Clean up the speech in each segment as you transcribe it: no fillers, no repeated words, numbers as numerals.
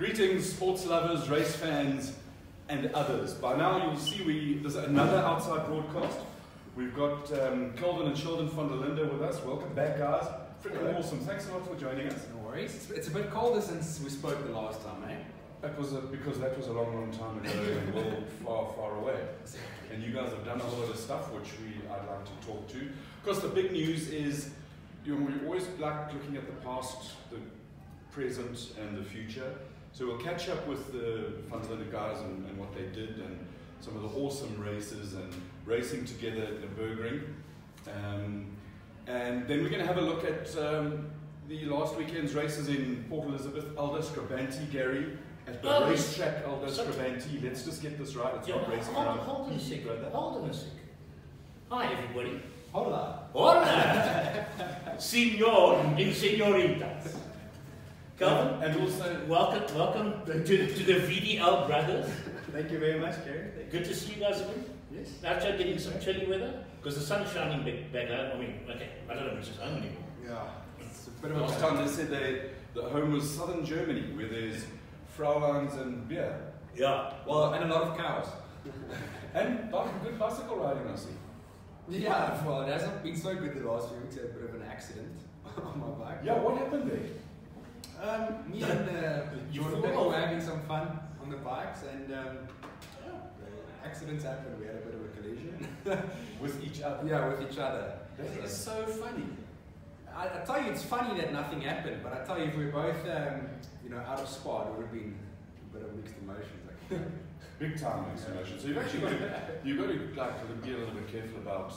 Greetings, sports lovers, race fans, and others. By now you'll see there's another outside broadcast. We've got Kelvin and Sheldon van der Linde with us. Welcome back, guys. Freaking awesome. Thanks a lot for joining us. No worries. It's a bit colder since we spoke the last time, eh? That was because that was a long, long time ago and well, far, far away. And you guys have done a whole lot of stuff which I'd like to talk to. Of course, the big news is we always like looking at the past, the present, and the future. So we'll catch up with the Van der Linde guys and what they did and some of the awesome races and racing together at the Nürburgring. And then we're going to have a look at the last weekend's races in Port Elizabeth, Aldo Scribante, Gary, at the racetrack Aldo Scribante. Let's just get this right. It's not racing around. Hold on a sec, brother. Hold on a sec. Hi, everybody. Hola. Hola. Senor and senoritas. Kelvin, And also, welcome to the VDL brothers. Thank you very much, Gary. Good to see you guys again. Yes. Outside getting some chilly weather because the sun's shining back home. I mean, okay, I don't know if it's home anymore. Yeah. It's a bit of a last time they said the home was southern Germany, where there's Fraulans and beer. Yeah. Well, and a lot of cows. And good bicycle riding, I see. Yeah, well, it hasn't been so good the last few weeks. I had a bit of an accident on my bike. Yeah, what happened there? Me and Jordan were having some fun on the bikes, and accidents happen. We had a bit of a collision With each other? Yeah, with each other. That is so funny. I tell you, it's funny that nothing happened. But I tell you, if we were both, out of spot, it would have been a bit of mixed emotions. Big time mixed emotions. So you've actually got to be a little bit careful about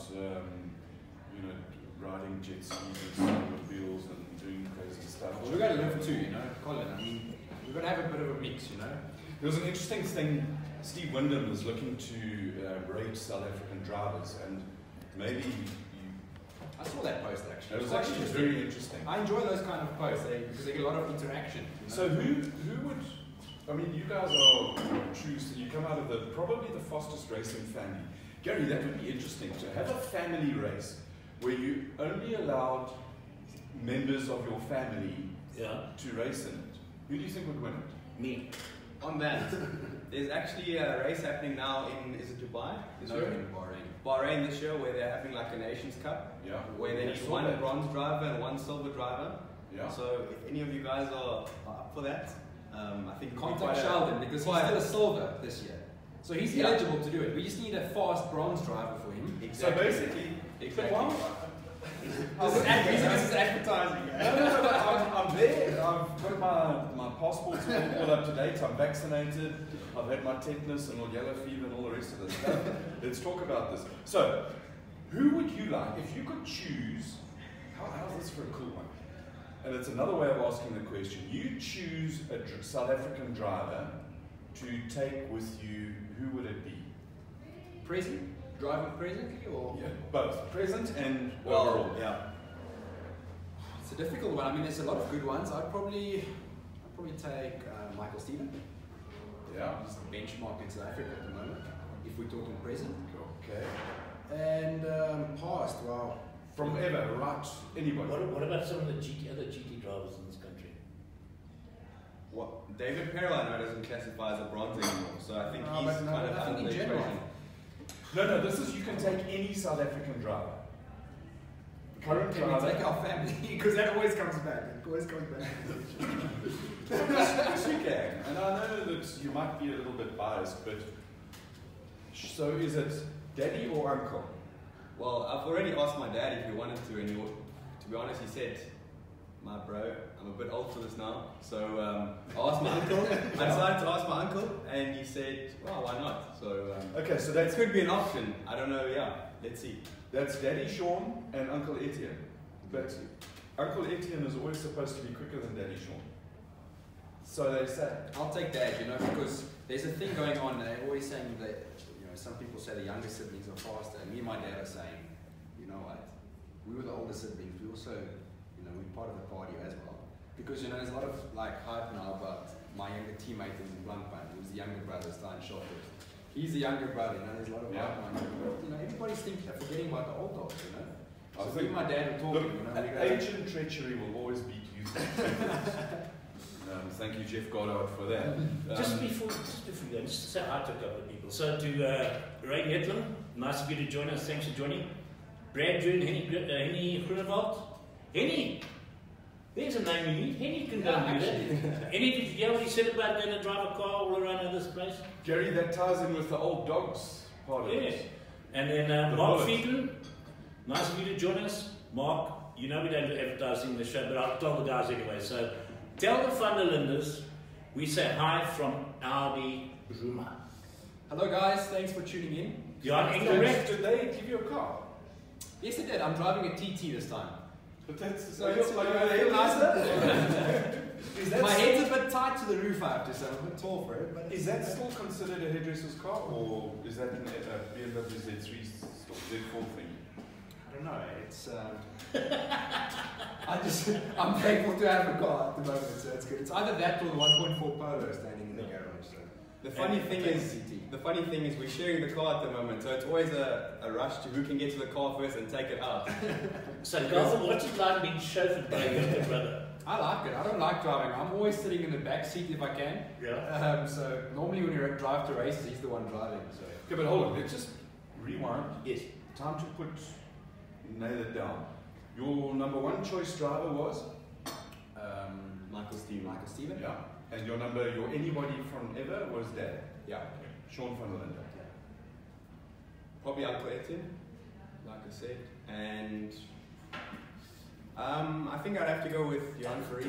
riding jet skis and snowmobiles and doing crazy stuff. Well, we've got to live too, Colin. I mean, we've got to have a bit of a mix, There was an interesting thing. Steve Wyndham was looking to rate South African drivers, and maybe I saw that post actually. it was actually very interesting. I enjoy those kind of posts because they get a lot of interaction. So who would? I mean, you guys are true. You come out of probably the fastest racing family. Gary, that would be interesting to have a family race where you only allowed members of your family to race in it. Who do you think would win it? Me. On that, there's actually a race happening now is it Dubai? No, in Bahrain. Bahrain this year, where they're having like a Nations Cup, Yeah. where they need one bronze driver and one silver driver. Yeah. So if any of you guys are up for that, I think Contact Sheldon because he's still a silver this year. So he's eligible to do it. We just need a fast bronze driver for him. Exactly. So basically, Exactly. This is advertising. No, I'm there. I've got my passports all up to date. I'm vaccinated. I've had my tetanus and all yellow fever and all the rest of this stuff. Let's talk about this. So, who would you like, if you could choose, how's this for a cool one? And it's another way of asking the question. You choose a South African driver to take with you, who would it be? Present? Driving presently or? Yeah, both. Present and Well, overall. yeah. It's a difficult one. I mean, there's a lot of good ones. I'd probably take Michael Stephen. Yeah. He's the benchmark in South Africa at the moment, if we're talking present. Okay. And past, wow. From ever, right? Anybody? What about some of the other GT drivers in this country? What David Perel, I know, doesn't classify as a bronze anymore, so I think No, he's but no, kind of I out think of in the general. equation. No, this is, you can take any South African driver. Current Can we driver. take our family? Because that always comes back. It always comes back. Yes, you can. And I know that you might be a little bit biased, but so is it daddy or uncle? Well, I've already asked my dad if he wanted to, and to be honest, he said, "My bro, I'm a bit old for this now." So I asked my uncle. I decided to ask my uncle, and he said, "Well, why not?" So Okay, so that could be an option. I don't know. Yeah, let's see. that's Daddy Sean and Uncle Etienne. But Uncle Etienne is always supposed to be quicker than Daddy Sean. So they say. I'll take Dad, because there's a thing going on. They're always saying that, some people say the younger siblings are faster. And me and my dad are saying, you know what? We were the older siblings. We also, we're part of the party as well. Because, there's a lot of hype now about my younger teammate in Blankpan, who's the younger brother, Stein Schotter. He's the younger brother, there's a lot of hype on him. Everybody's forgetting about the old dogs, I So think me and my dad were talking, Look, age and treachery will always beat youth. Thank you, Jeff Goddard, for that. Just before you go, just to say hi to a couple of people. So to Ray Netland, nice of you to join us. Thanks for joining. Brad June, Henny Groenewald. Henny! There's a name you need. Henny can go and do that. Henny, did you hear what he said about going to drive a car all around this place? Gary, that ties in with the old dogs part of Yes. it. And then Mark Fiedler, nice of you to join us. Mark, you know we don't do advertising in the show, but I'll tell the guys anyway. So tell the Vanderlinders we say hi from Audi Bruma. Hello guys, thanks for tuning in. Jan Engelbrecht. Did they give you a car? Yes, I did. I'm driving a TT this time. But that's So it's like a little Is that My still- head's a bit tight to the roof, I have to say. I'm a bit tall for it. But Is that still considered a hairdresser's car, or is that an BMW Z3 Z4 thing? I don't know. It's. I'm thankful to have a car at the moment, so it's good. It's either that or the 1.4 Polo standing in the garage. So. The funny thing is we're sharing the car at the moment, so it's always a rush to who can get to the car first and take it out. So Garth, what's it like being chauffeured by your younger brother? I like it. I don't like driving. I'm always sitting in the back seat if I can. Yeah. So normally when you drive to races, he's the one driving. So. Okay, but hold on, let's just rewind. Yes. Time to nail it down. Your number one choice driver was? Michael Steven. Yeah. And your anybody from ever was Dad? Yeah. Sean van der Linde. Probably Uncle Etienne, like I said. And I think I'd have to go with Johan Ferry.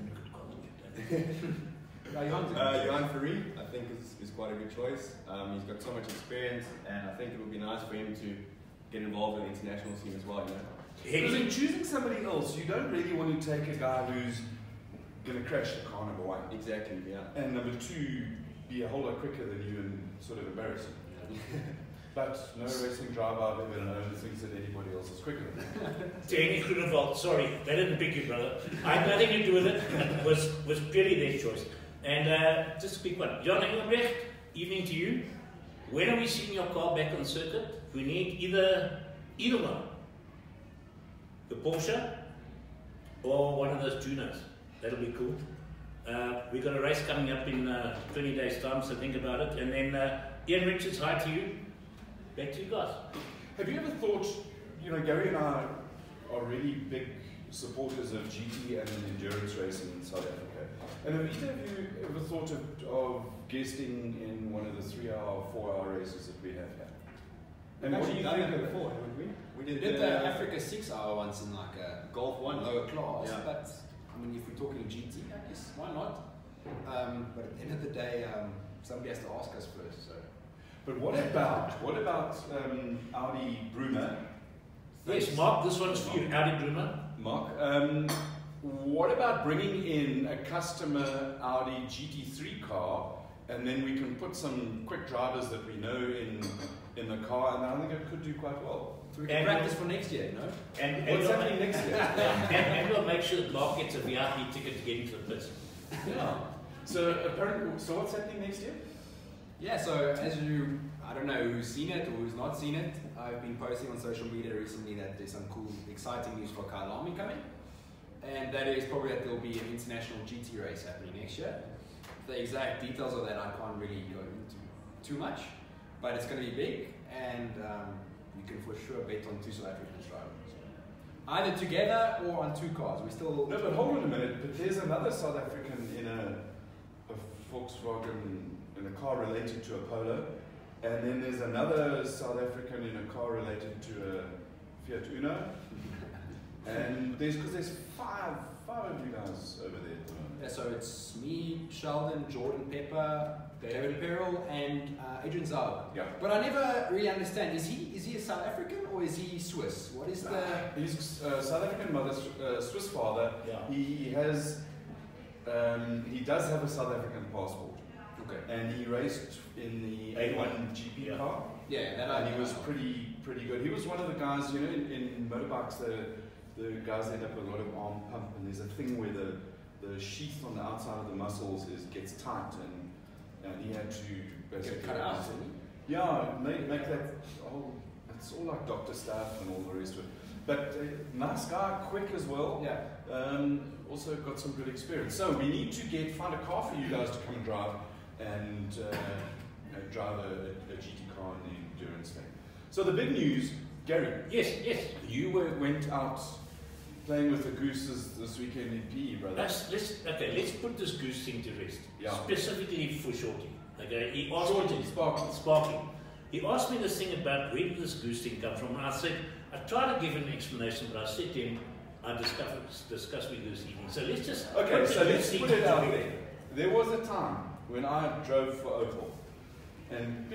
Johan Ferry, I think is quite a good choice. He's got so much experience, and I think it would be nice for him to get involved in the international scene as well. Because in choosing somebody else, you don't really want to take a guy who's going to crash the car, number one. Exactly, yeah. And number two, be a whole lot quicker than you and sort of embarrass him. But no racing driver I've ever known thinks that anybody else is quicker than him. Danny Groenewald, sorry, they didn't pick you, brother. I had nothing to do with it. It was purely their choice. And just a quick one. Jan Engelbrecht, evening to you. When are we seeing your car back on circuit? We need either one. The Porsche or one of those Junos. That'll be cool. We've got a race coming up in 20 days' time, so think about it. And then Ian Richards, hi to you. Back to you guys. Have you ever thought, Gary and I are really big supporters of GT and endurance racing in South Africa. And have either of you ever thought of guesting in one of the 3-hour, 4-hour races that we have here? And what do you think of before, haven't we? We We did the Africa 6-hour once in like a Golf 1 lower class, Yeah. but I mean, if we're talking GT, I guess why not? But at the end of the day, somebody has to ask us first. So. But what about Audi Bruma? Yes, Mark, this one's for you, Audi Bruma. Mark, what about bringing in a customer Audi GT3 car, and then we can put some quick drivers that we know in the car, and I think it could do quite well. So we can practice for next year, no? And What's we'll happening next year? and we'll make sure that Mark gets a VIP ticket to get into the pits. Yeah. So what's happening next year? Yeah, so I don't know who's seen it or who's not seen it. I've been posting on social media recently that there's some cool, exciting news for Kyalami coming. And that is probably that there'll be an international GT race happening next year. The exact details of that I can't really go into too much, but it's going to be big, and you can for sure bet on 2 South Africans driving. So either together or on 2 cars. We still No, but hold on a minute. But there's another South African in a Volkswagen, in a car related to a Polo, and then there's another South African in a car related to a Fiat Uno, and there's five of you guys over there at the moment. Yeah, so it's me, Sheldon, Jordan Pepper, David Perrell, and Adrian Zaug. Yeah. But I never really understand. Is he a South African or is he Swiss? What is the? He's South African mother, Swiss father. Yeah. He does have a South African passport. Okay. And he raced in the A1 GP Yeah. car. Yeah, that And I he was pretty good. He was one of the guys, in motorbikes, the guys end up with a lot of arm pump, and there's a thing where the sheath on the outside of the muscles gets tight, and he had to basically Get cut out. Yeah, make that whole. It's all like doctor stuff and all the rest of it. but nice guy, quick as well. Yeah. Also got some good experience. So we need to find a car for you guys to come and drive and drive a GT car in the endurance thing. So the big news, Gary. Yes. You went out playing with the gooses this weekend in PE, brother. Let's put this goose thing to rest. Yeah. Specifically for Shorty. Okay, he asked Shorty, me, Sparky. He asked me this thing about where did this goose thing come from, and I said, I tried to give him an explanation, but I said to him, I discussed with you this evening. So let's just Okay, so let's thing put it out together. there. There was a time when I drove for Opel, and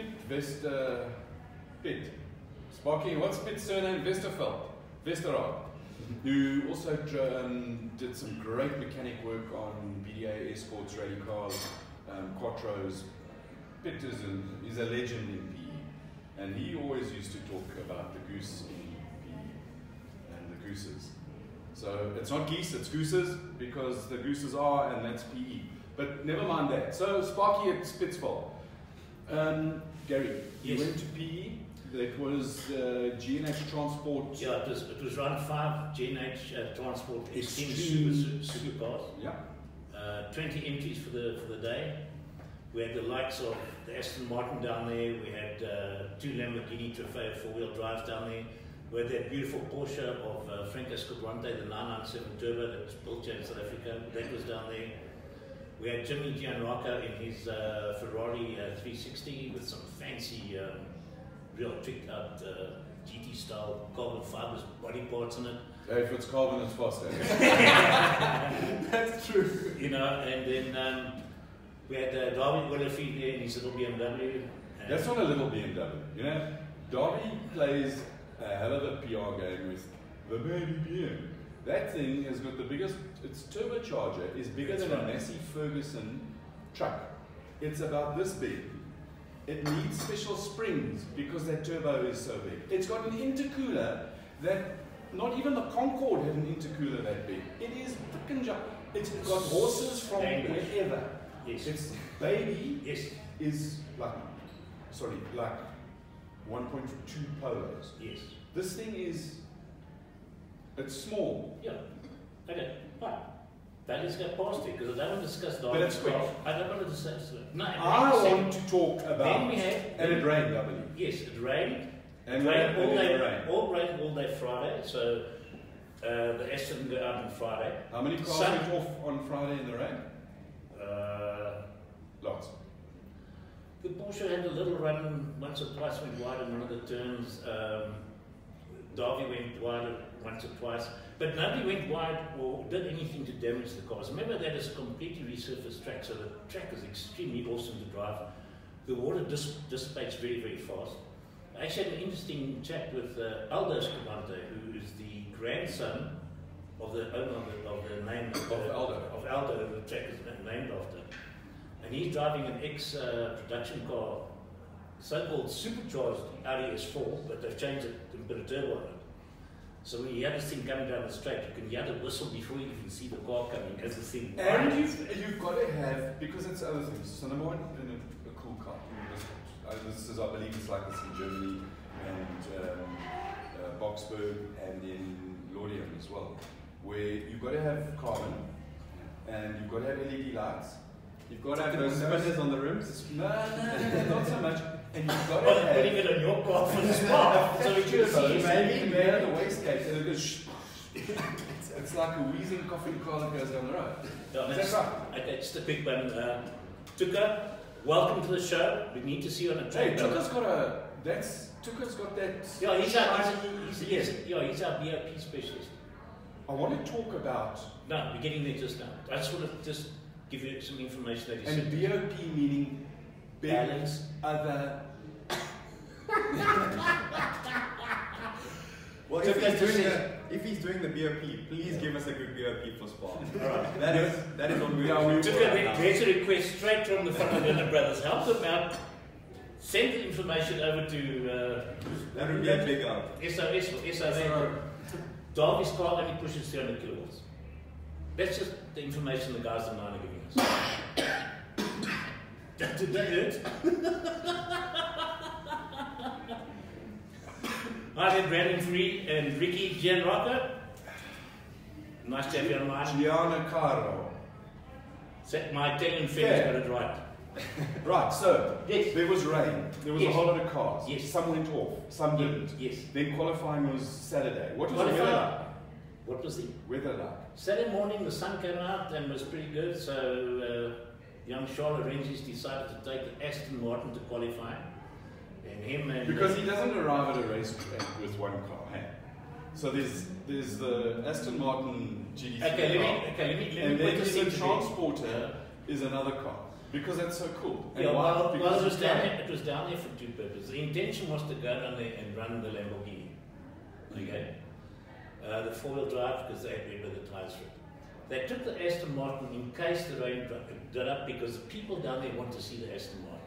Pitt, Sparky, what's Pitt's surname? Westerhout, who also did some great mechanic work on BDA Escorts, rally cars, Quattros. Pitt is a legend in PE, and he always used to talk about the goose in PE and the gooses. So it's not geese, it's gooses, because the gooses are, and that's PE. But never mind that. So Sparky at Spitsville. Gary, you Yes. went to PE. That was G&H Transport. Yeah, it was round 5 G&H Transport Extreme supercars. Yeah. 20 entries for the day. We had the likes of the Aston Martin down there. We had 2 Lamborghini Trofeo 4-wheel drives down there. We had that beautiful Porsche of Franco Scobrante, the 997 Turbo that was built here in South Africa. That was down there. We had Jimmy Gianrocco in his Ferrari 360 with some fancy, real tricked out GT style carbon fibers body parts in it. Hey, if it's carbon, it's faster. That's true. You know, and then we had Darby Willerfield there in his little BMW. That's not a little BMW. You know, Darby plays a hell of a PR game with the baby BM. That thing has got the biggest, its turbocharger is bigger than a Massey Ferguson truck. It's about this big. It needs special springs because that turbo is so big. It's got an intercooler that not even the Concorde had an intercooler that big. It is freaking it's got horses from wherever. Yes. Its baby Yes. is like 1.2 polos. Yes. This thing it's small. Yeah. Okay. Right. But let's go past it because I don't want to discuss the But it's quick. I don't want to discuss it. No, I want to talk about. Then we had. And it rained, I believe. Yes, it rained. And It rained all day. rain. All rained all day Friday. So the Aston go out on Friday. How many cars Sun- went off on Friday in the rain? Lots. The Porsche had a little run once or twice, went wide in one of the turns. Darby went wide once or twice, but nobody went wide or did anything to damage the cars. Remember, that is a completely resurfaced track, so the track is extremely awesome to drive. The water dissipates very, very fast. I actually had an interesting chat with Aldo Escamante, who is the grandson of the owner of the name Of Aldo. Of Aldo, the track is named after. And he's driving an ex-production car, so-called supercharged Audi S4, but they've changed it and put a turbo on it. So when you have this thing coming down the straight, you can hear the whistle before you even see the car coming as the thing. And you've got to have, because it's other things. So number one, in a cool car. This is, I believe it's like this in Germany and Boxburg and in Lorient as well, where you've got to have carbon and you've got to have LED lights. You've got to have those spinners on the rims. No, not so much. And you've got to Well, have. putting it on your car for the spark, so we can see Maybe near the wastegate, and it goes. It's like a wheezing, coughing car that goes down the road. Yeah, Is that right? Okay, just a quick one. Tuka, welcome to the show. We need to see you on a track. Hey, Tuka's got that. Yeah, he's our BOP specialist. I want to talk about. No, we're getting there just now. I just want to just give you some information that you And said. BOP meaning big Balance. other. Well, So if he's doing the BOP, please give us a good BOP for Spa. Alright. That is what we Yeah, are. we- Tuka, there's a request straight from the front of Gunner Brothers. Help them out. Send the information over to That would be a big help. SOS or SOS. Darby's car only pushes 300 kilowatts. That's just the information the guys online are giving us. Did that hurt? Hi there, Brandon Free and Ricky Gianrocco. Nice to have you online. Gianna Caro. My Italian friends got it right. Right, so Yes. there was rain. There was a Yes. whole lot of cars. Yes. Some went off, some didn't. Yes. Then qualifying was Saturday. What was the weather Qualifying. like? What was the Weather like? Saturday morning? The sun came out and was pretty good. So young Charles Rangers decided to take the Aston Martin to qualify, and him and Because he doesn't arrive at a race with one car. Hey? So there's the Aston Martin GT3 car, let me and put then this the into Transporter is another car. Because that's so cool. And Yeah, why? well, Because it was it's down fun. there. It was down there for two purposes. The intention was to go down there and run the Lamborghini. Okay, the four-wheel drive because they had where the tires ripped. They took the Aston Martin in case the rain did up because the people down there want to see the Aston Martin.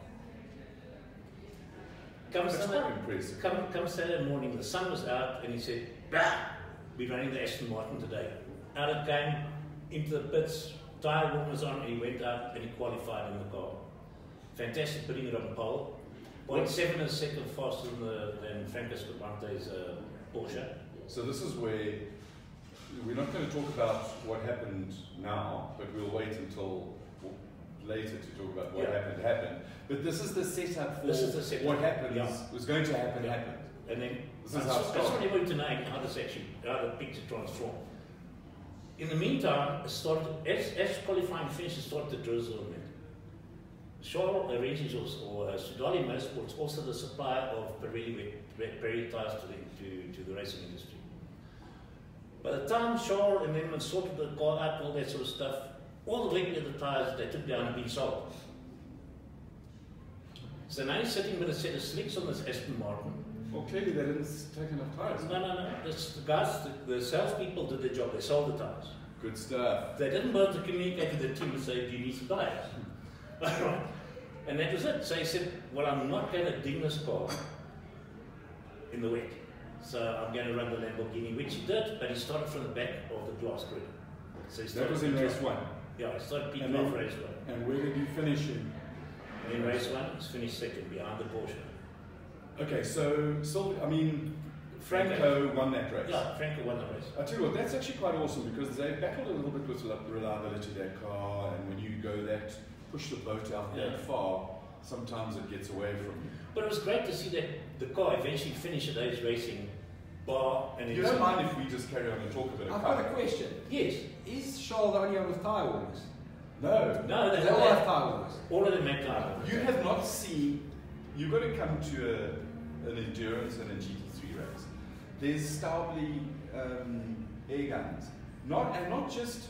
That's quite impressive. Come Saturday morning, the sun was out, and he said, "Bah, we're running the Aston Martin today." Out it came into the pits. Tire warmers on, and he went out and he qualified in the car. Fantastic, putting it on pole. 0.7 a second faster than Franco Scabante's Porsche. So this is where we're not going to talk about what happened now, but we'll wait until later to talk about what happened. But this is the setup for This is the setup. what happened Yeah. was going to happen Yeah. happened. And then This is how it that's started. what you want to know how this actually, how the picture transformed. In the meantime, it started, as qualifying finished, it started to drizzle a bit. Charles Rangers or Sudali Motorsports also the supplier of Pirelli tires to the racing industry. By the time Charles and them had sorted the car out, all that sort of stuff, all the regular tires they took down had been sold. So now he's sitting with a set of slicks on this Aston Martin. Well, clearly they didn't take enough tires. No. The guys, the salespeople did their job. They sold the tires. Good stuff. They didn't bother to communicate to the team and say, "Do you need some tires?" Right. And that was it. So he said, "Well, I'm not going to ding this car in the wet. So I'm going to run the Lamborghini," which he did, but he started from the back of the glass grid. So he That started was in from race one. Yeah, he started peeking And then- off race one. And where did you finish in? And in race one, he's finished second behind the Porsche. Okay, so Franco won that race. Yeah, Franco won the race. I tell you what, that's actually quite awesome because they battled a little bit with the reliability of their car, and when you go that, push the boat out that far, sometimes it gets away from you. But it was great to see that the car eventually finished at Age Racing bar. And You don't mind if we just carry on and talk a bit I've of got a car? question. Yes. Is Charles the only one with tyre warmers? No. No, They all have tyre warmers. all of them had tire. You have not seen, you've got to come to an endurance and a GT3 race. There's Staubli air guns. Not just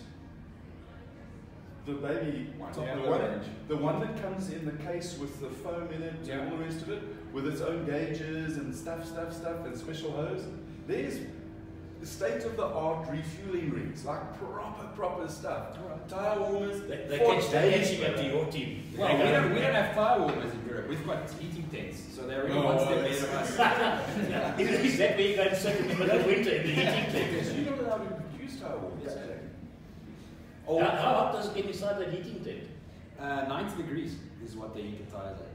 the baby one, Top the of the one, range. the one that comes in the case with the foam in it and all the rest of it, with its own gauges and stuff, and special hose. There's the state-of-the-art refueling rings, like proper stuff. Tire warmers, They for catch days, you up to brother. your team. Well, we don't have tyre warmers in Europe. We've got heating tents, so they're really one step ahead of us. Is that where you go and sit in the middle of winter in the heating tent? Yes, you're not allowed to produce tire warmers. Yeah. Old How hot does it get inside that heating tent? 90 degrees is what they heat the tyres at.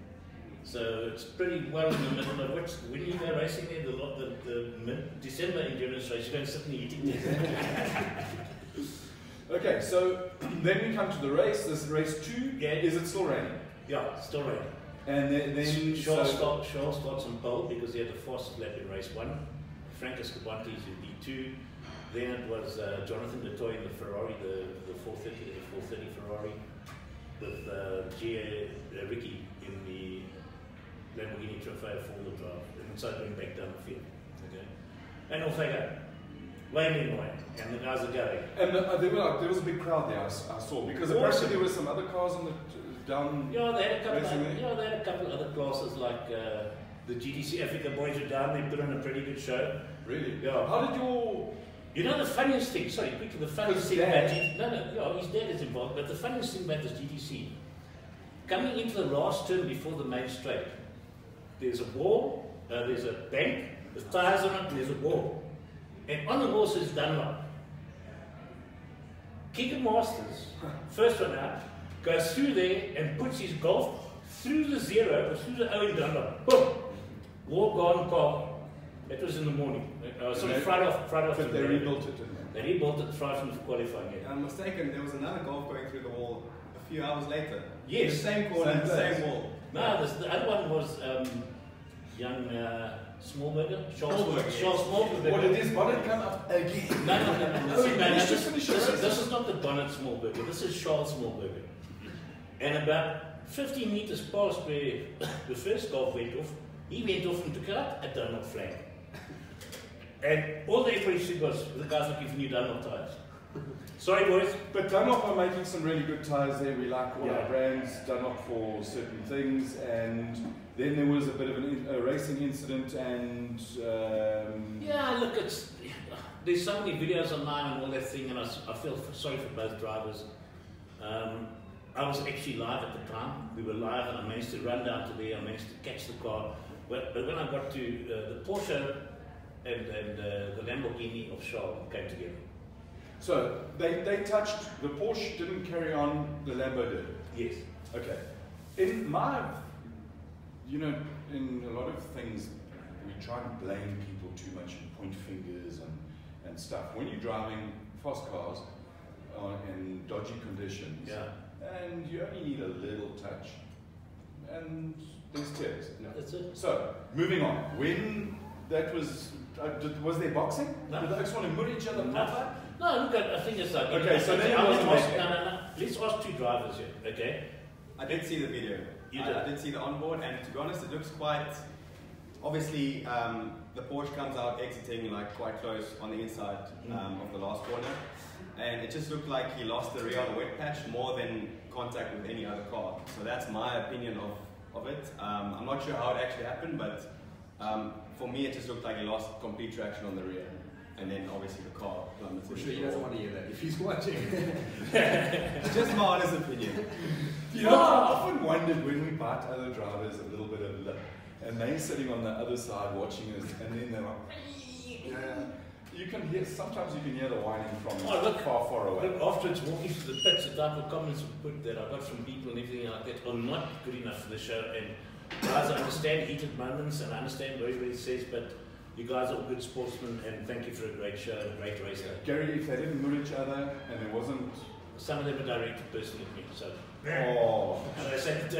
So it's pretty well in the middle of which, when you go racing there, the mid-December endurance race, you don't sit in the heating tent. Okay, so then we come to the race. This race 2. Yeah. Is it still raining? Yeah, still raining. And then Shaw starts on pole because he had the fastest lap in race 1. Franco Scabanti is in D2. Then it was Jonathan Detoy in the Ferrari, the 430 Ferrari, with Ricky in the Lamborghini Trofeo four-wheel drive, and so going back down the field. Okay, and off they go, lane in lane, and the guys are going. And there was a big crowd there. I saw because Awesome. apparently there were some other cars on the down. Yeah, they had a couple. Racing there? They had a couple other classes like the GTC Africa boys were down. They put on a pretty good show. Really? Yeah. How did your You know the funniest thing, sorry, quickly, the funniest His thing about dad? his dad is involved, but the funniest thing about this GTC, coming into the last turn before the main straight, there's a wall, there's a bank, with tyres on it, and there's a wall. And on the wall says Dunlop. Keegan Masters, first one out, goes through there and puts his Golf through the zero, or through the Owen Dunlop. Boom! Wall gone, car It was in the morning. Sorry, they- Friday But they afternoon. rebuilt it, didn't they? They rebuilt it Friday from qualifying. If Yeah. I'm mistaken, there was another golf going through the wall a few hours later. Yes. The same corner, Same the place. same wall. No, the other one was young Smallberger. Charles Smallberger, yes. Smallberger. What did his bonnet come up again? No. Oh, See, man, let's this, just finish this, the is, race. this is not the Bonnet Smallberger. This is Charles Smallberger. And about 15 meters past where the first golf went off, he went off and took out a Dunlop flag. And all the referee said was, the guy's looking for new Dunlop tyres. Sorry, boys. But Dunlop are making some really good tyres there. We like all Yeah. our brands, Dunlop for certain things. And then there was a bit of a racing incident and... Yeah, look, there's so many videos online and all that thing, and I feel sorry for both drivers. I was actually live at the time. We were live, and I managed to run down to there. I managed to catch the car. But when I got to the Porsche and the Lamborghini of Charles came together. So they touched, the Porsche didn't carry on, the Lambo did. Yes. Okay. In my, in a lot of things, we try and blame people too much and point fingers and stuff. When you're driving fast cars in dodgy conditions, Yeah. and you only need a little touch, and there's tears. That's it. So, moving on. When that was there boxing? No. Did they just want to murder each other? No. proper? No, look, I think it's like... Okay, so then it let's wasn't ask, making- no. Let's ask two drivers here, okay? I did see the video. You I did? did see the onboard, and to be honest, it looks quite. Obviously, the Porsche comes out exiting like quite close on the inside of the last corner, and it just looked like he lost the rear on the wet patch more than contact with any other car. So that's my opinion of it. I'm not sure how it actually happened, but for me, it just looked like he lost complete traction on the rear, and then obviously the car plummeted. I'm sure he doesn't want to hear that if he's watching. Just my honest opinion. You know, I often wondered when we bite other drivers a little bit of lip, and they're sitting on the other side watching us, and then they're like, you can hear, sometimes you can hear the whining from Oh, look. far away. Look, afterwards, walking to the pits, the type of comments we put that I got from people and everything like that are not good enough for the show. And guys, I understand heated moments, and I understand what everybody says, but you guys are good sportsmen, and thank you for a great show, a great race day. Gary, if they didn't murder each other, and there wasn't... Some of them are directed personally at me, so. Oh, And I said,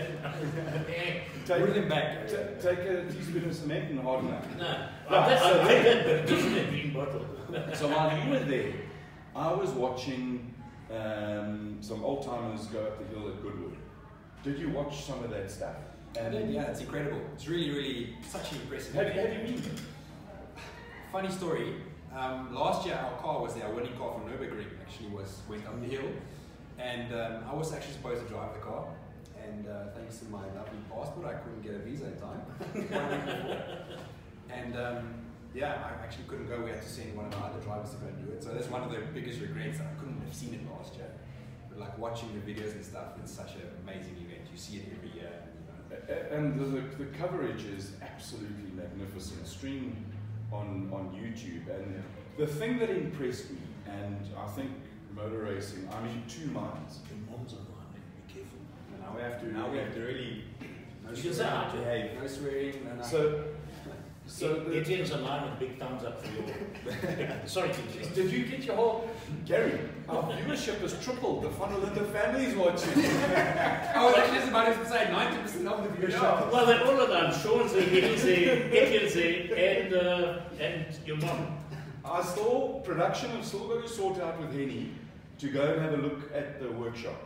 Bring them back. Take a teaspoon of cement and harden it. no, Right, so I did that, but it isn't a green bottle. So while you were there, I was watching some old timers go up the hill at Goodwood. Did you watch some of that stuff? I did, yeah, it's incredible. It's really such an impressive. Have you been? Funny story. Last year our car was there, our winning car from Nürburgring actually went up the hill, and I was actually supposed to drive the car, and thanks to my lovely passport I couldn't get a visa in time. 1 week before. And yeah, I actually couldn't go. We had to send one of our other drivers to go and do it. So that's one of the biggest regrets, that I couldn't have seen it last year. But like watching the videos and stuff, it's such an amazing event. You see it every year. And the coverage is absolutely magnificent. Streamed on YouTube. And the thing that impressed me, and I think motor racing, I'm in two minds. Your mom's online, be careful. And now we have to really No You can swearing, say behave. No swearing. No. So the, Etienne's online with big thumbs up for your... Sorry, Etienne. did you get your whole... Gary, our viewership has tripled. The Funnel in the family's watching. I was actually just about to say 90% of the viewership. Well, they're all of them. Sean's there, Etienne's there, Etienne's there, and your mom. I still, production have still got to sort out with Henny to go and have a look at the workshop.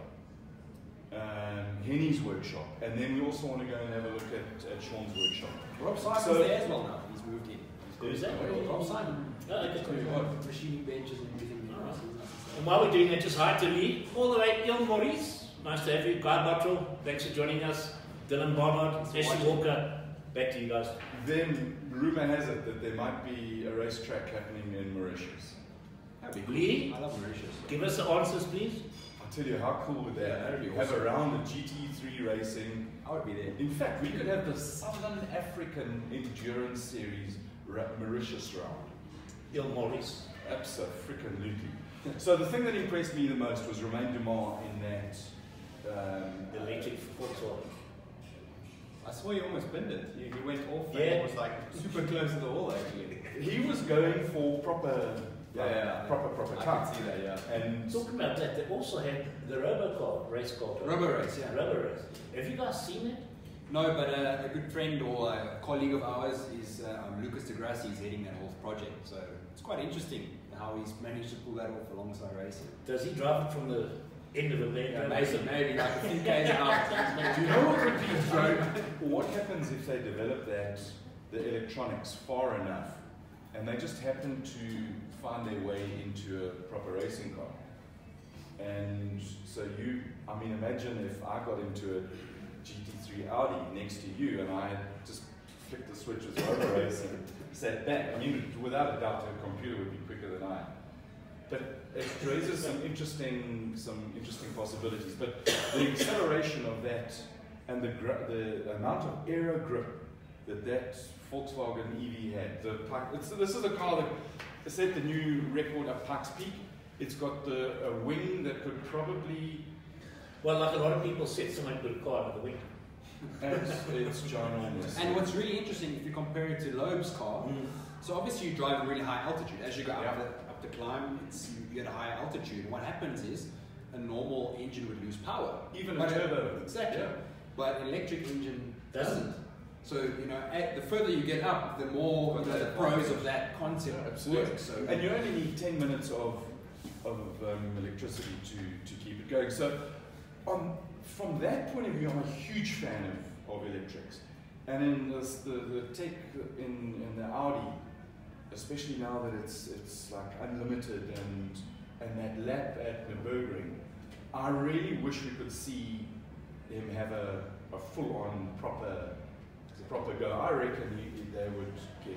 Henny's workshop. And then we also want to go and have a look at Sean's workshop. Rob Simon's So- there as well now. He's moved in. Who's that? Rob Simon. Oh, okay. He's got machining benches and everything. Alright. And while we're doing that, just hi to Lee, all the way, Il Maurice. Nice to have you. Guy Bottrell, thanks for joining us. Dylan Barnard, Ashley Walker. Back to you guys. Then rumour has it that there might be a racetrack happening in Mauritius. That'd be cool. Lee? I love Mauritius. Give us the answers, please. I tell you, how cool would Yeah, that that'd be have awesome. a round of GT3 racing? I would be there. In fact, we could have the Southern African Endurance Series Mauritius round. Il Maurice. Absolutely. So the thing that impressed me the most was Romain Dumas in that. Electric Volkswagen. I saw you almost pinned it. You went off and Yeah. it was like super close to the wall actually. He was going for proper, proper I time. could see that, yeah. And Talking about that, they also had the Robo race car. Rubber race, yeah. Rubber race. Have you guys seen it? No, but a good friend or a colleague of ours is Lucas de Grassi is heading that whole project. So it's quite interesting how he's managed to pull that off alongside racing. Does he drive it from the end of a van? Yeah, maybe like a few k's out. do you know what would be great? What happens if they develop the electronics far enough and they just happen to find their way into a proper racing car? And so imagine if I got into a GT3 Audi next to you and I just flicked the switch with Robo Race and sat back. I mean, without a doubt, a computer would be quicker than I am. But it raises some interesting possibilities. But the acceleration of that and the amount of aero grip that Volkswagen EV had. This is a car that set the new record at Pikes Peak. It's got a wing that could probably. Well, like a lot of people said, someone put a car under the wing. It's ginormous. And what's really interesting, if you compare it to Loeb's car, so obviously you drive at a really high altitude. As you go up the climb, you get a higher altitude. And what happens is a normal engine would lose power. Even a turbo. Exactly. Yeah. But an electric engine Doesn't. doesn't. So, the further you get up, the more the pros of that concept work. So, And you only need 10 minutes of electricity to keep it going. So from that point of view, I'm a huge fan of electrics. And in the tech in the Audi, especially now that it's like unlimited and that lap at Nürburgring, I really wish we could see him have a full-on proper go. I reckon they would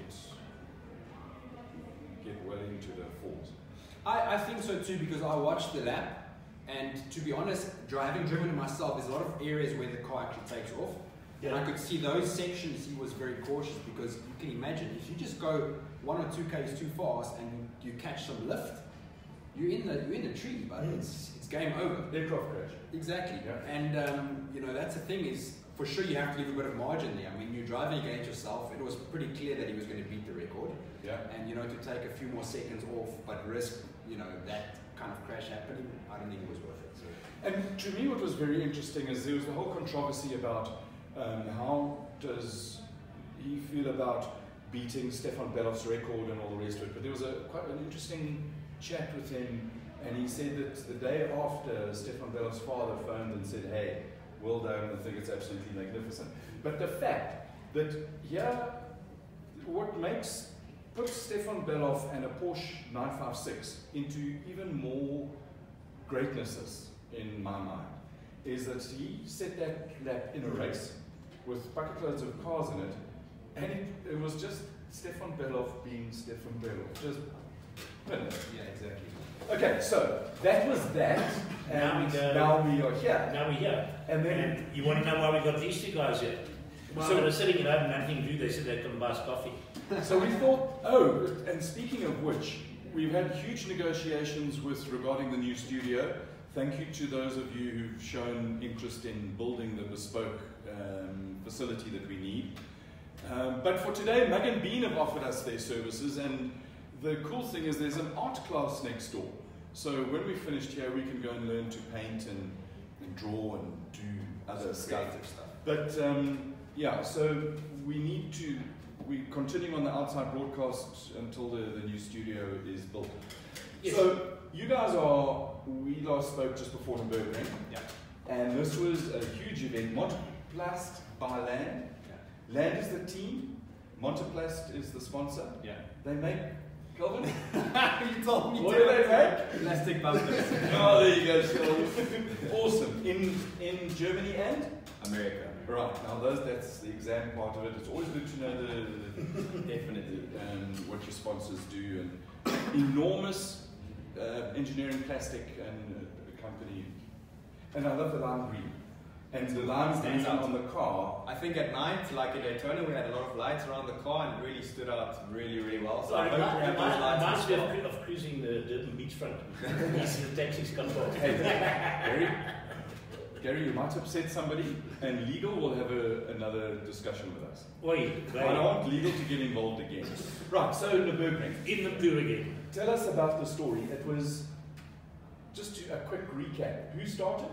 get well into the fours. I think so too, because I watched the lap. And to be honest, having driven it myself, there's a lot of areas where the car actually takes off. Yeah. And I could see those sections, he was very cautious, because you can imagine, if you just go 1 or 2 k's too fast and you catch some lift, you're in the tree, but it's game over. Aircraft crash. Exactly. Yeah. And that's the thing is, for sure you have to leave a bit of margin there. I mean, you're driving against yourself. It was pretty clear that he was going to beat the record. Yeah. And to take a few more seconds off, but risk that kind of crash happening, I don't think it was worth it. So. And to me, what was very interesting is there was the whole controversy about how does he feel about beating Stefan Belloff's record and all the rest of it. But there was quite an interesting chat with him, and he said that the day after, Stefan Belloff's father phoned and said, "Hey, well done, I think it's absolutely magnificent." But the fact that what puts Stefan Belloff and a Porsche 956 into even more greatnesses in my mind is that he set that lap in a race with bucket loads of cars in it, and it was just Stefan Belloff being Stefan Belloff. Just Yeah, exactly. okay, so that was that, and now we are here. Now we're here. And then And you want to know why we got these 2 guys here? Well- So they were sitting at home, nothing to do. They said they'd come buy us coffee. So we thought, and speaking of which, we've had huge negotiations regarding the new studio. Thank you to those of you who've shown interest in building the bespoke facility that we need. But for today, Mug and Bean have offered us their services, and the cool thing is there's an art class next door. So when we're finished here, we can go and learn to paint and draw and do other stuff. But so we're continuing on the outside broadcast until the new studio is built. Yes. So you guys we last spoke just before Nürburgring. Yeah. And this was a huge event. Monteplast by Land. Yeah. Land is the team. Monteplast is the sponsor. Yeah. They make, Kelvin? You told me What to. do they make? Plastic bumpers. Oh, there you go, Phil. Awesome. In Germany and? America. Right. Now that's the exam part of it. It's always good to know definitely what your sponsors do, and enormous engineering plastic and company. And I love the lime green. And the lime green Stands out. on the car. I think at night, like at Daytona, we had a lot of lights around the car and it really stood out really, really well. So I hope we have those lights as well. of cruising the Durban beachfront. You see the taxis come by. Hey, Gary, Gary, you might upset somebody, and legal will have another discussion with us. Oi, I don't want legal to get involved again. Right, so Nürburgring. in the blue again. Tell us about the story. It was just a quick recap. Who started?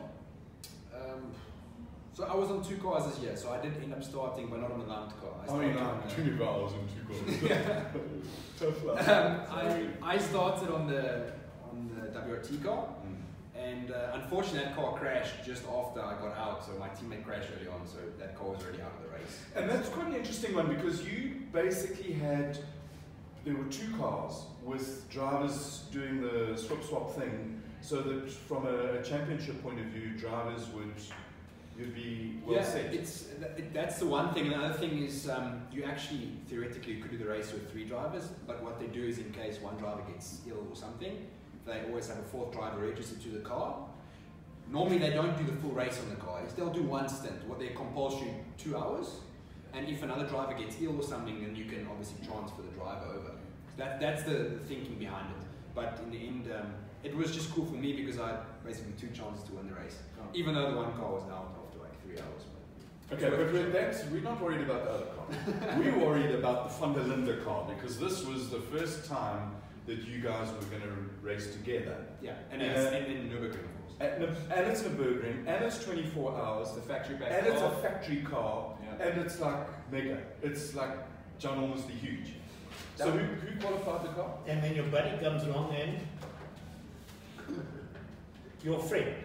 So I was on 2 cars this year, so I did end up starting, but not on the mount car. I started on, 24 hours and 2 cars. Tough luck. I started on the WRT car, and unfortunately that car crashed just after I got out, so my teammate crashed early on, so that car was already out of the race. And that's quite an interesting one because you basically there were 2 cars with drivers doing the swap thing, so that from a championship point of view, drivers you'd be well set. That's the one thing. Another thing is you actually theoretically could do the race with 3 drivers, but what they do is in case one driver gets ill or something, they always have a 4th driver registered to the car. Normally they don't do the full race on the car. They'll do one stint, what they compulsory 2 hours, and if another driver gets ill or something, then you can obviously transfer the driver over. That's the thinking behind it. But in the end, it was just cool for me because I had basically 2 chances to win the race, even though the one car was out after like 3 hours. Okay, but we're not worried about the other car. We're worried about the Van der Linde car because this was the first time that you guys were going to race together. Yeah, and in Nürburgring, of course. And it's Nürburgring, and it's 24 hours. It's the factory back and car. it's a factory car, Yeah. and it's like mega. It's like ginormously huge. So who qualified the car? And then your buddy comes along and your friend.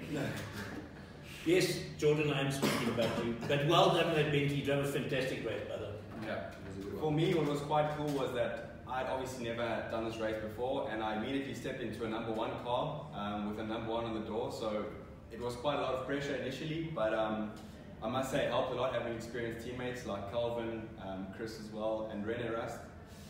Yes, Jordan, I'm speaking about you. But well done, that Bentley. You drove a fantastic race, brother. Yeah, it was a good For one. me, what was quite cool was that I'd obviously never done this race before, and I immediately stepped into a number 1 car with a number 1 on the door. So it was quite a lot of pressure initially, but I must say it helped a lot having experienced teammates like Calvin, Chris as well, and René Rust.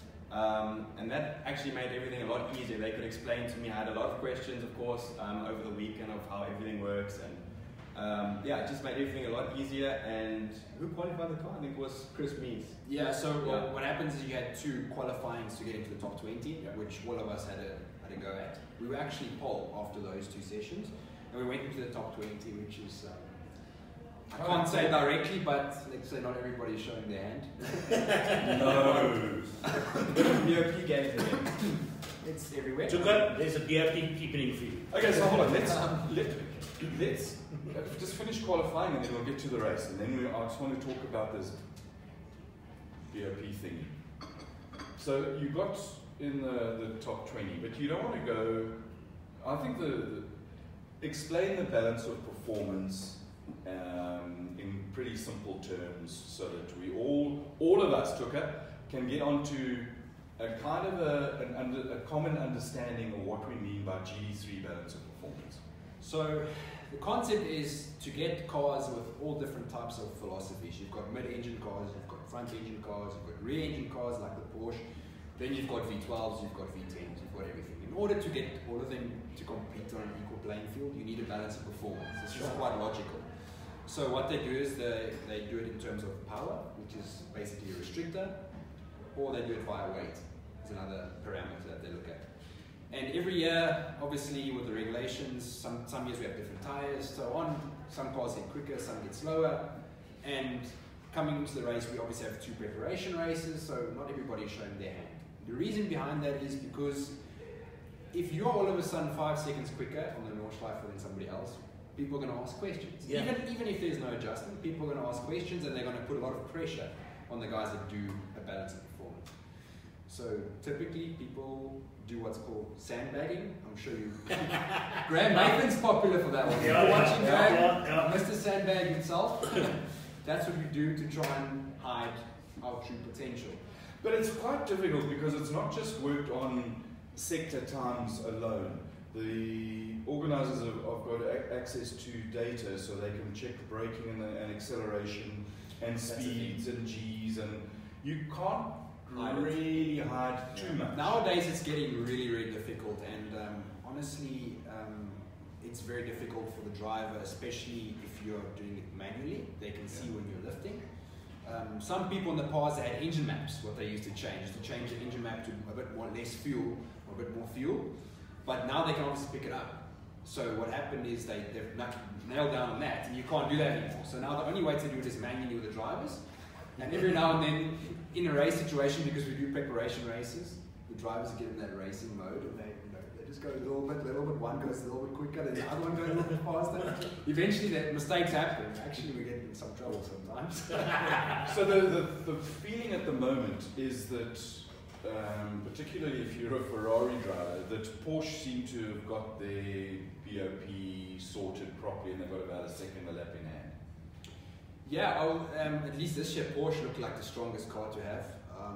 And that actually made everything a lot easier. They could explain to me. I had a lot of questions, of course, over the weekend of how everything works, and it just made everything a lot easier. And who qualified the car? I think it was Chris Mees. Yeah, so what happens is you had 2 qualifyings to get into the top 20, which all of us had a go at. We were actually pole after those 2 sessions, and we went into the top 20, which is, I can't say directly, but let's say not everybody's showing their hand. No. BOP games again. It's everywhere. Tuka, there's a BRP keeping for you. Okay, so hold on. Let's just finish qualifying and then we'll get to the race. And then I just want to talk about this BOP thing. So you got in the top 20, but you don't want to go. I think explain the balance of performance in pretty simple terms, so that we all of us, Tuka, can get onto a kind of a common understanding of what we mean by GD3 balance of performance. So the concept is to get cars with all different types of philosophies. You've got mid-engine cars, you've got front-engine cars, you've got rear-engine cars like the Porsche, then you've got V12s, you've got V10s, you've got everything. In order to get all of them to compete on an equal playing field, you need a balance of performance. It's just quite logical. So what they do is they do it in terms of power, which is basically a restrictor, or they do it via weight. It's another parameter that they look at. And every year, obviously with the regulations, some years we have different tires, so on. Some cars get quicker, some get slower. And coming into the race, we obviously have 2 preparation races, so not everybody is showing their hand. The reason behind that is because if you're all of a sudden 5 seconds quicker on the Nordschleife than somebody else, people are going to ask questions. Yeah. Even if there's no adjustment, people are going to ask questions and they're going to put a lot of pressure on the guys that do a balance of performance. So typically people do what's called sandbagging. I'm sure you... Graham Nathan's popular for that one. You're watching Graham, Mr. Sandbag himself. That's what we do to try and hide our true potential. But it's quite difficult because it's not just worked on sector times alone. The organisers have got access to data so they can check the braking and acceleration and speeds and Gs, and you can't really hide too much. Nowadays it's getting really, really difficult, and honestly it's very difficult for the driver, especially if you're doing it manually. They can see when you're lifting. Some people in the past had engine maps. What they used to change the engine map to a bit more less fuel or a bit more fuel, but now they can obviously pick it up. So what happened is they've nailed down on that, and you can't do that anymore. So now the only way to do it is manually with the drivers. And every now and then, in a race situation, because we do preparation races, the drivers get in that racing mode, and they just go a little bit. One goes a little bit quicker, then the other one goes a little bit faster. Eventually, that mistakes happen. Actually, we get in some trouble sometimes. So the feeling at the moment is that, particularly if you're a Ferrari driver, that Porsche seem to have got their BOP sorted properly, and they've got about a second a lap in hand. Yeah, at least this year Porsche looked like the strongest car to have.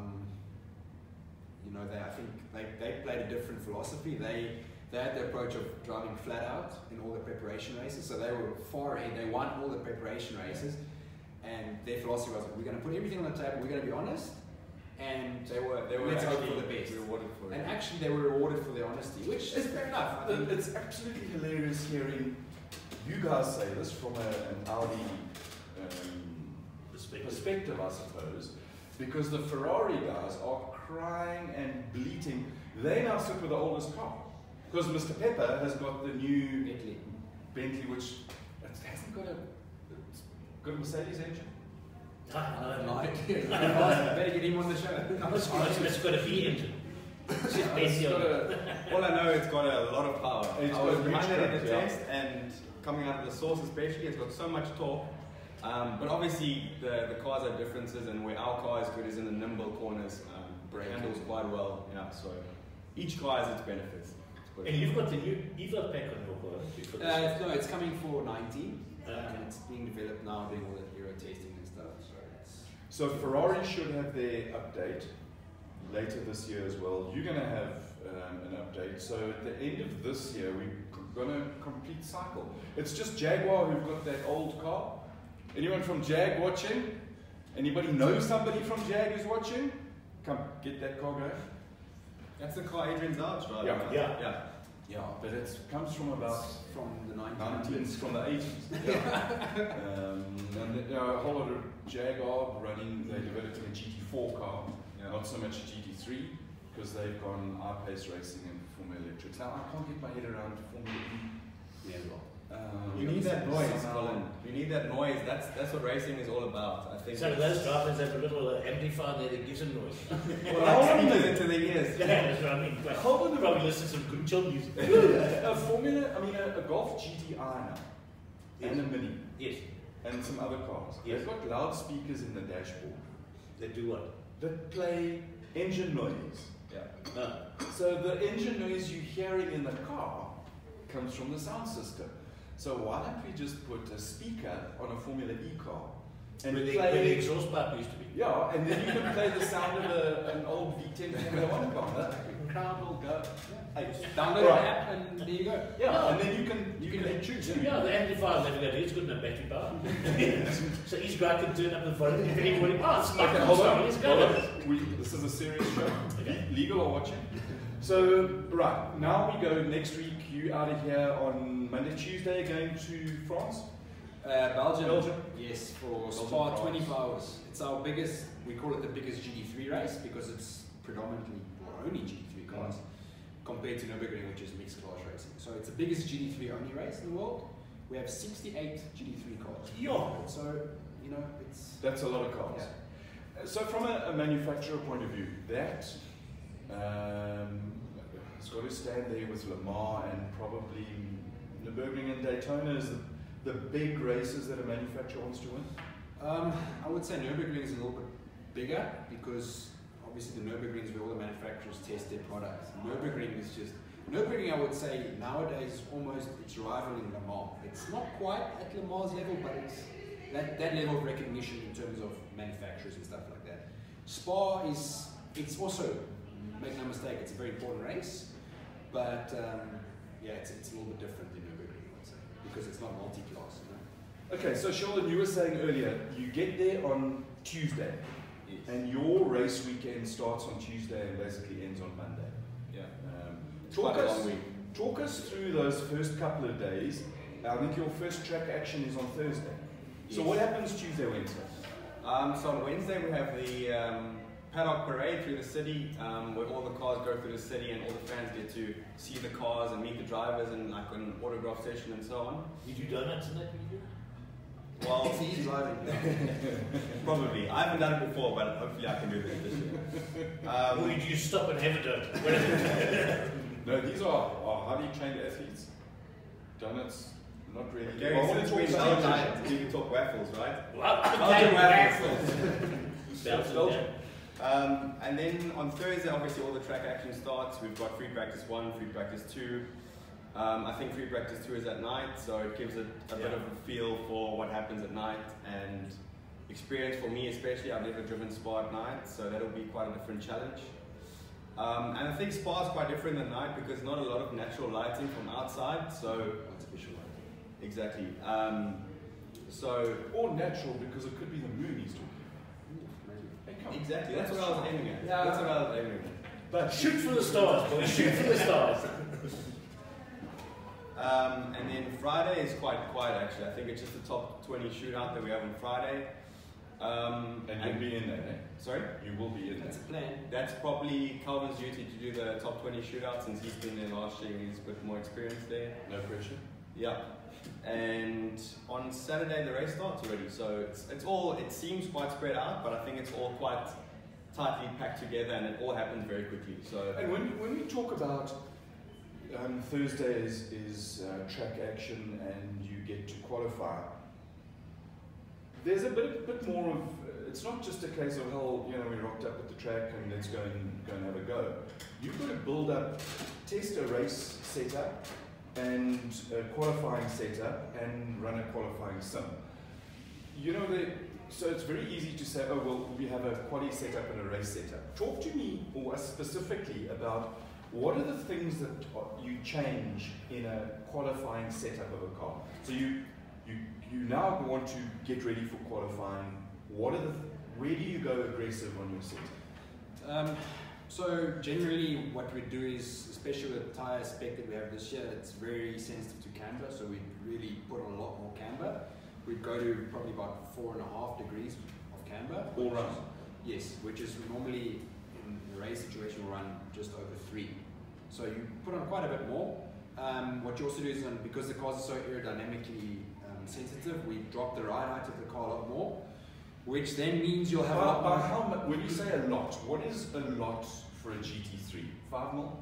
You know, I think they played a different philosophy. They had the approach of driving flat out in all the preparation races, so they were far ahead. They won all the preparation races, and their philosophy was, we're going to put everything on the table, we're going to be honest, and they were let's hope for the best. Rewarded for it. And actually they were rewarded for their honesty, which is fair enough. It's absolutely hilarious hearing you guys say this from an Audi perspective, I suppose, because the Ferrari guys are crying and bleating. They now sit with the oldest car. Because Mr. Pepper has got the new Bentley, which hasn't got a Mercedes engine. No idea. Better get him on the show. It's got a V engine. All I know, it's got a lot of power. I was reminded in the yeah. test, and coming out of the source especially, it's got so much torque. But obviously the cars have differences, and where our car is good is in the nimble corners, handles quite well. Yeah, so each car has its benefits. And you've got the new EVA pack on your car. No, it's coming for 19. Okay. It's being developed now, doing all the Euro testing and stuff. So Ferrari should have their update later this year as well. You're going to have an update. So at the end of this year, we're going to complete cycle. It's just Jaguar who've got that old car. Anyone from Jag watching? Anybody know somebody from Jag who's watching? Come, get that car going. That's the car Adrian's out, right? Yeah, but it comes from about From the 19s, from the 80s. And a whole lot of Jaguar running, they developed a GT4 car, not so much GT3, because they've gone I-Pace racing and Formula Electric. Now, I can't get my head around Formula E. Yeah, well. You need that noise, Colin. You need that noise. That's what racing is all about. I think. So those drivers have a little amplifier there that gives them noise. Well, like speakers into the ears. Yeah, that's what I mean. But Hold on a probably listen to some good chill music. a Golf GTI now, and a Mini, Yes, and some other cars. Yes. They've got loudspeakers in the dashboard they do what? that play engine noise. Yeah. So the engine noise you're hearing in the car comes from the sound system. So why don't we just put a speaker on a Formula E car and Where the play? exhaust pipe used to be. Yeah, and then you can play the sound of an old V10 Formula 1 car. The crowd will go. Hey, Download right. the app and there you go. Yeah, and then you can choose. Yeah, the amplifier never got it's good enough battery power. So each guy can turn up the volume if anybody. Oh, Okay, hold on. Let's Hold go. on. This is a serious show. Okay. Legal or watching? So, right, now we go next week. You out of here on Monday, Tuesday, going to France? Belgium. Yes, for Belgium, Spa France. 24 hours. It's our biggest, we call it the biggest GT3 race because it's predominantly or only GT3 cars compared to Nürburgring, which is mixed class racing. So it's the biggest GT3 only race in the world. We have 68 GT3 cars. Yeah. So, you know, it's... That's a lot of cars. Yeah. So from a manufacturer point of view, that it's got to stand there with Le Mans and probably Nürburgring and Daytona as the big races that a manufacturer wants to win. I would say Nürburgring is a little bit bigger because obviously the Nürburgring is where all the manufacturers test their products. Nürburgring I would say nowadays almost it's rivaling Le Mans. It's not quite at Le Mans level, but it's that level of recognition in terms of manufacturers and stuff like that. Spa it's also, make no mistake, it's a very important race, but yeah, it's a little bit different than Nürburgring, I would say, because it's not multi-class. You know? Okay, so Sheldon, you were saying earlier, you get there on Tuesday, Yes. and your race weekend starts on Tuesday and basically ends on Monday. Yeah. Talk Quite a us, long week. talk us through those first couple of days. I think your first track action is on Thursday. So Yes. what happens Tuesday, Wednesday? So on Wednesday we have paddock parade through the city, where all the cars go through the city and all the fans get to see the cars and meet the drivers and like an autograph session and so on. You do donuts in that video? Well, It's easy driving. probably. I haven't done it before, but hopefully I can do it this year. Or did you stop and have a donut? What is it? No, these are highly trained athletes. Donuts, not really. Gary, Well, I want since to we're talk about diet, you can talk waffles, right? Well, Belgian okay, waffles. Belgian, Belgium. And then on Thursday, obviously all the track action starts. We've got free practice 1, free practice 2. I think free practice 2 is at night, so it gives it a bit of a feel for what happens at night and experience for me especially. I've never driven Spa at night, so that'll be quite a different challenge. And I think Spa is quite different than night because not a lot of natural lighting from outside, so Artificial lighting. exactly. or natural because it could be the moon he's talking. Hey, come on. Exactly, that's what I was aiming at. Yeah. That's what I was aiming at. But Shoot for the stars, boys. Shoot for the stars. And then Friday is quite quiet actually. I think it's just the top 20 shootout that we have on Friday. and you'll be in there, eh? Sorry? You will be in there. That's a plan. That's probably Calvin's duty to do the top 20 shootout since he's been there last year and he's a bit more experience there. No pressure. Yeah. And on Saturday the race starts already, so it's all, it seems quite spread out, but I think it's all quite tightly packed together and it all happens very quickly. So And when we talk about Thursday is track action and you get to qualify, there's a bit more of, it's not just a case of, hell, you know, we rocked up at the track and let's go and have a go. You've got to build up, test a race setup and a qualifying setup and run a qualifying sim. You know, so it's very easy to say, oh, well, we have a quali setup and a race setup. Talk to me, or us specifically, about what are the things that you change in a qualifying setup of a car? So you now want to get ready for qualifying. Where do you go aggressive on your setup? So generally what we do is, especially with the tyre spec that we have this year, it's very sensitive to camber, so we really put on a lot more camber. We'd go to probably about 4.5 degrees of camber. All round? Yes, which is normally in the race situation we'll run just over 3. So you put on quite a bit more. What you also do is, because the cars are so aerodynamically sensitive, we drop the ride height of the car a lot more, which then means you'll have a lot more. How much? When you say a lot, what is a lot for a GT3? 5 mil?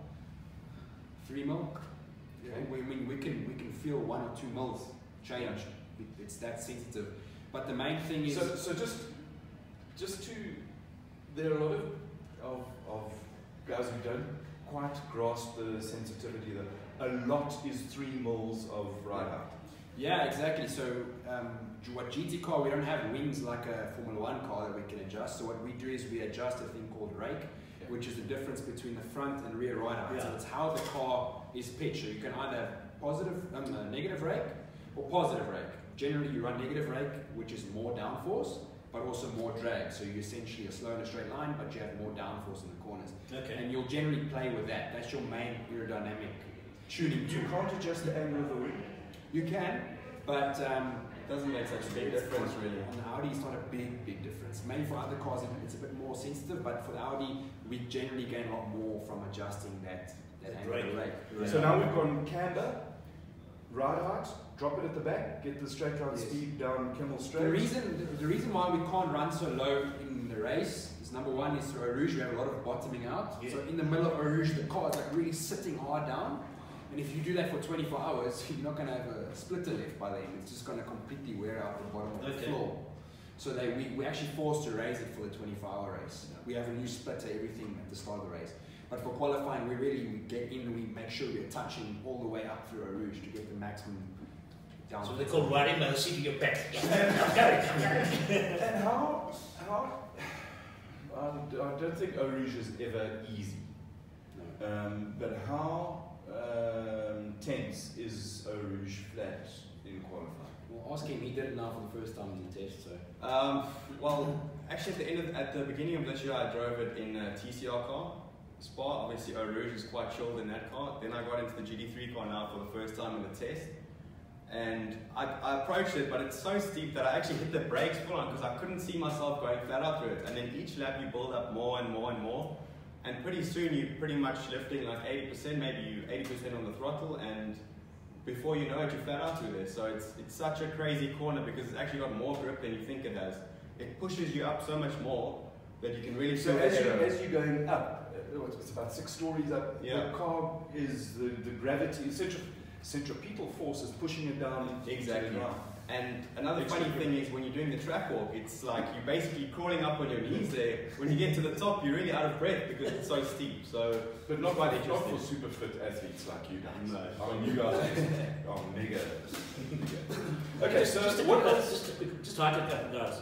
3 mil. Okay. We can feel 1 or 2 mils change. It's that sensitive. But the main thing is. So just to, there are a lot of guys who don't quite grasp the sensitivity that a lot is 3 mils of ride height. Yeah, exactly. So what GT car, we don't have wings like a Formula 1 car that we can adjust. So what we do is we adjust a thing called rake, which is the difference between the front and rear ride height. So it's how the car is pitched. So you can either have negative rake or positive rake. Generally you run negative rake, which is more downforce, but also more drag. So you essentially are slow in a straight line, but you have more downforce in the corners. Okay. And you'll generally play with that. That's your main aerodynamic tuning You tool. can't adjust the angle of the wing. You can, but it doesn't make such a big difference really. on the Audi, it's not a big difference. Maybe for other cars, it's a bit more sensitive, but for the Audi, we generally gain a lot more from adjusting that angle of the rake. So now we've gone camber, ride height, drop it at the back, get the straight line Yes. speed down Kimmel straight. The reason why we can't run so low in the race is, number one, is through Eau Rouge we have a lot of bottoming out. Yeah. So in the middle of Eau Rouge, the car is like really sitting hard down. And if you do that for 24 hours, you're not going to have a splitter left by the end. It's just going to completely wear out the bottom of the Okay. floor. So we actually forced to raise it for the 24-hour race. We have a new splitter, everything at the start of the race. But for qualifying, we get in, we make sure we're touching all the way up through Eau Rouge to get the maximum down. So they call riding by the seat of your pants. And how I don't think Eau Rouge is ever easy. No. But how tense is Eau Rouge flat in qualifying? Well, ask him. He did it now for the first time in the test. So Well, actually at the beginning of this year I drove it in a TCR car. Spa, obviously Eau Rouge is quite chilled in that car. Then I got into the GT3 car now for the first time in the test. And I approached it, but it's so steep that I actually hit the brakes full on because I couldn't see myself going flat out through it. And then each lap you build up more and more and more. And pretty soon you're pretty much lifting like 80%, maybe you 80% on the throttle, and before you know it, you're flat out through there. So it's such a crazy corner because it's actually got more grip than you think it has. It pushes you up so much more that you can really So feel it. as you're going up, it's about 6 stories up, Yeah. the car is the gravity, centripetal force is pushing it down Exactly. into the ground. And another funny thing is when you're doing the track walk, it's like you're basically crawling up on your knees there. When you get to the top, you're really out of breath because it's so steep. So, But not quite not for interesting. super fit athletes like you guys. No. I mean, you guys are mega. Okay, so what else? Just hard to cut, guys.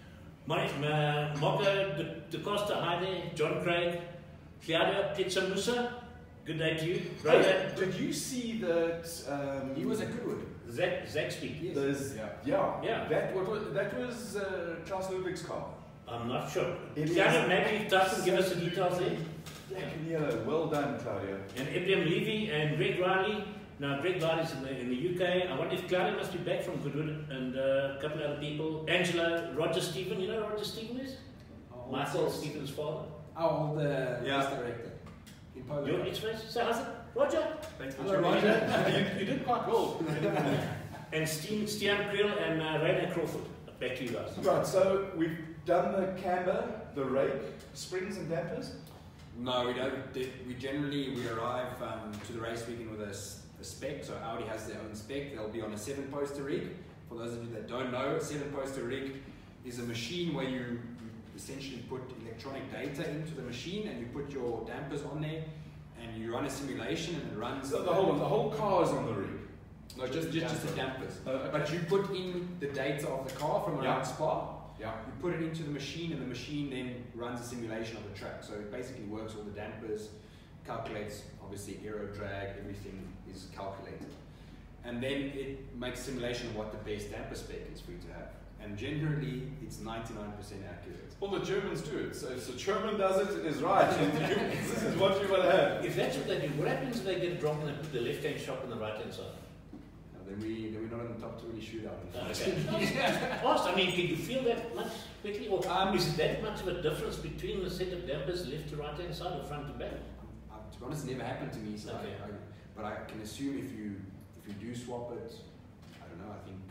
Marco Da Costa, hi there. John Craig, Claudia Pizzamusa, good day to you. Right, Did you see that? He was at Goodwood. Zach Speed. Yes. There's, Yeah. Yeah. That was Charles Ludwig's car. I'm not sure. It is- Claudia, maybe Tyson can give us the details there. Black and yellow. Well done, Claudia. And Ibrahim Levy and Greg Riley. Now, Greg Riley's in the UK. I wonder if Claudia must be back from Goodwood and a couple of other people. Angela, Roger Stephen. You know who Roger Stephen is? Michael Stephen's father. Oh, the Yeah. race director in Poland. Your ex-race? So how's it? Roger? Thanks for Hello, tuning in. Roger. You did quite well. And Stian Kriel and Rainer Crawford. Back to you guys. Right, so we've done the camber, the rake, springs and dampers. No, we don't. We generally arrive to the race weekend with a spec. So Audi has their own spec. They'll be on a 7-poster rig. For those of you that don't know, a 7-poster rig is a machine where you essentially put electronic data into the machine and you put your dampers on there and you run a simulation and it runs. So the whole car is on the rig. No, just the dampers. Okay. But you put in the data of the car from around Yeah. Spa. Yeah. You put it into the machine, and the machine then runs a simulation of the track. So it basically works all the dampers, calculates obviously aero drag, everything is calculated, and then it makes simulation of what the best damper spec is for you to have. And generally, it's 99% accurate. Well, the Germans do it. So if the German does it, it is right. This is what you will have. If that's what they do, what happens if they get it wrong and they put the left-hand shock on the right-hand side? Then we're not on the top 20 shootout. Okay. Asked, I mean, can you feel that much quickly? Or is it that much of a difference between the set of dampers left to right-hand side or front to back? To be honest, it never happened to me. So Okay. but I can assume if you do swap it, I don't know. I think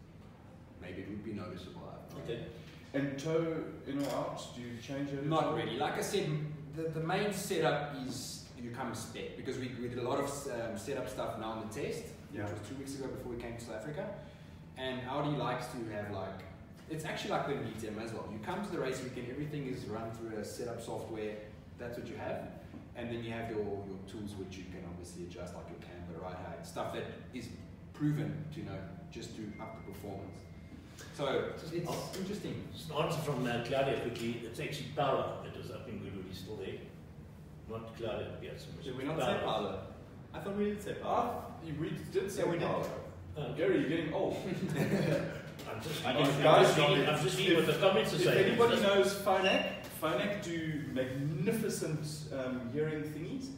maybe it would be noticeable. I don't know. Okay. And toe in or out? Do you change it? Not really. Like I said, the main setup is you come spec because we did a lot of setup stuff now in the test. Yeah. Which was 2 weeks ago before we came to South Africa. And Audi likes to have like, it's actually like the DTM as well. You come to the race weekend, everything is run through a setup software, that's what you have. And then you have your tools which you can obviously adjust, like your camber, right height, stuff that is proven to, just to up the performance. So it's interesting. Just an answer from Claudia quickly. It's actually Paula that was up in Goodwood. He's still there. Not Claudia. Did we not say Paolo? I thought we did say Paolo. We did say Yeah, we did. Paolo. Gary, you're getting old. I'm just Guys, I'm just reading what the comments are If saying. anybody knows Phonak do magnificent hearing thingies.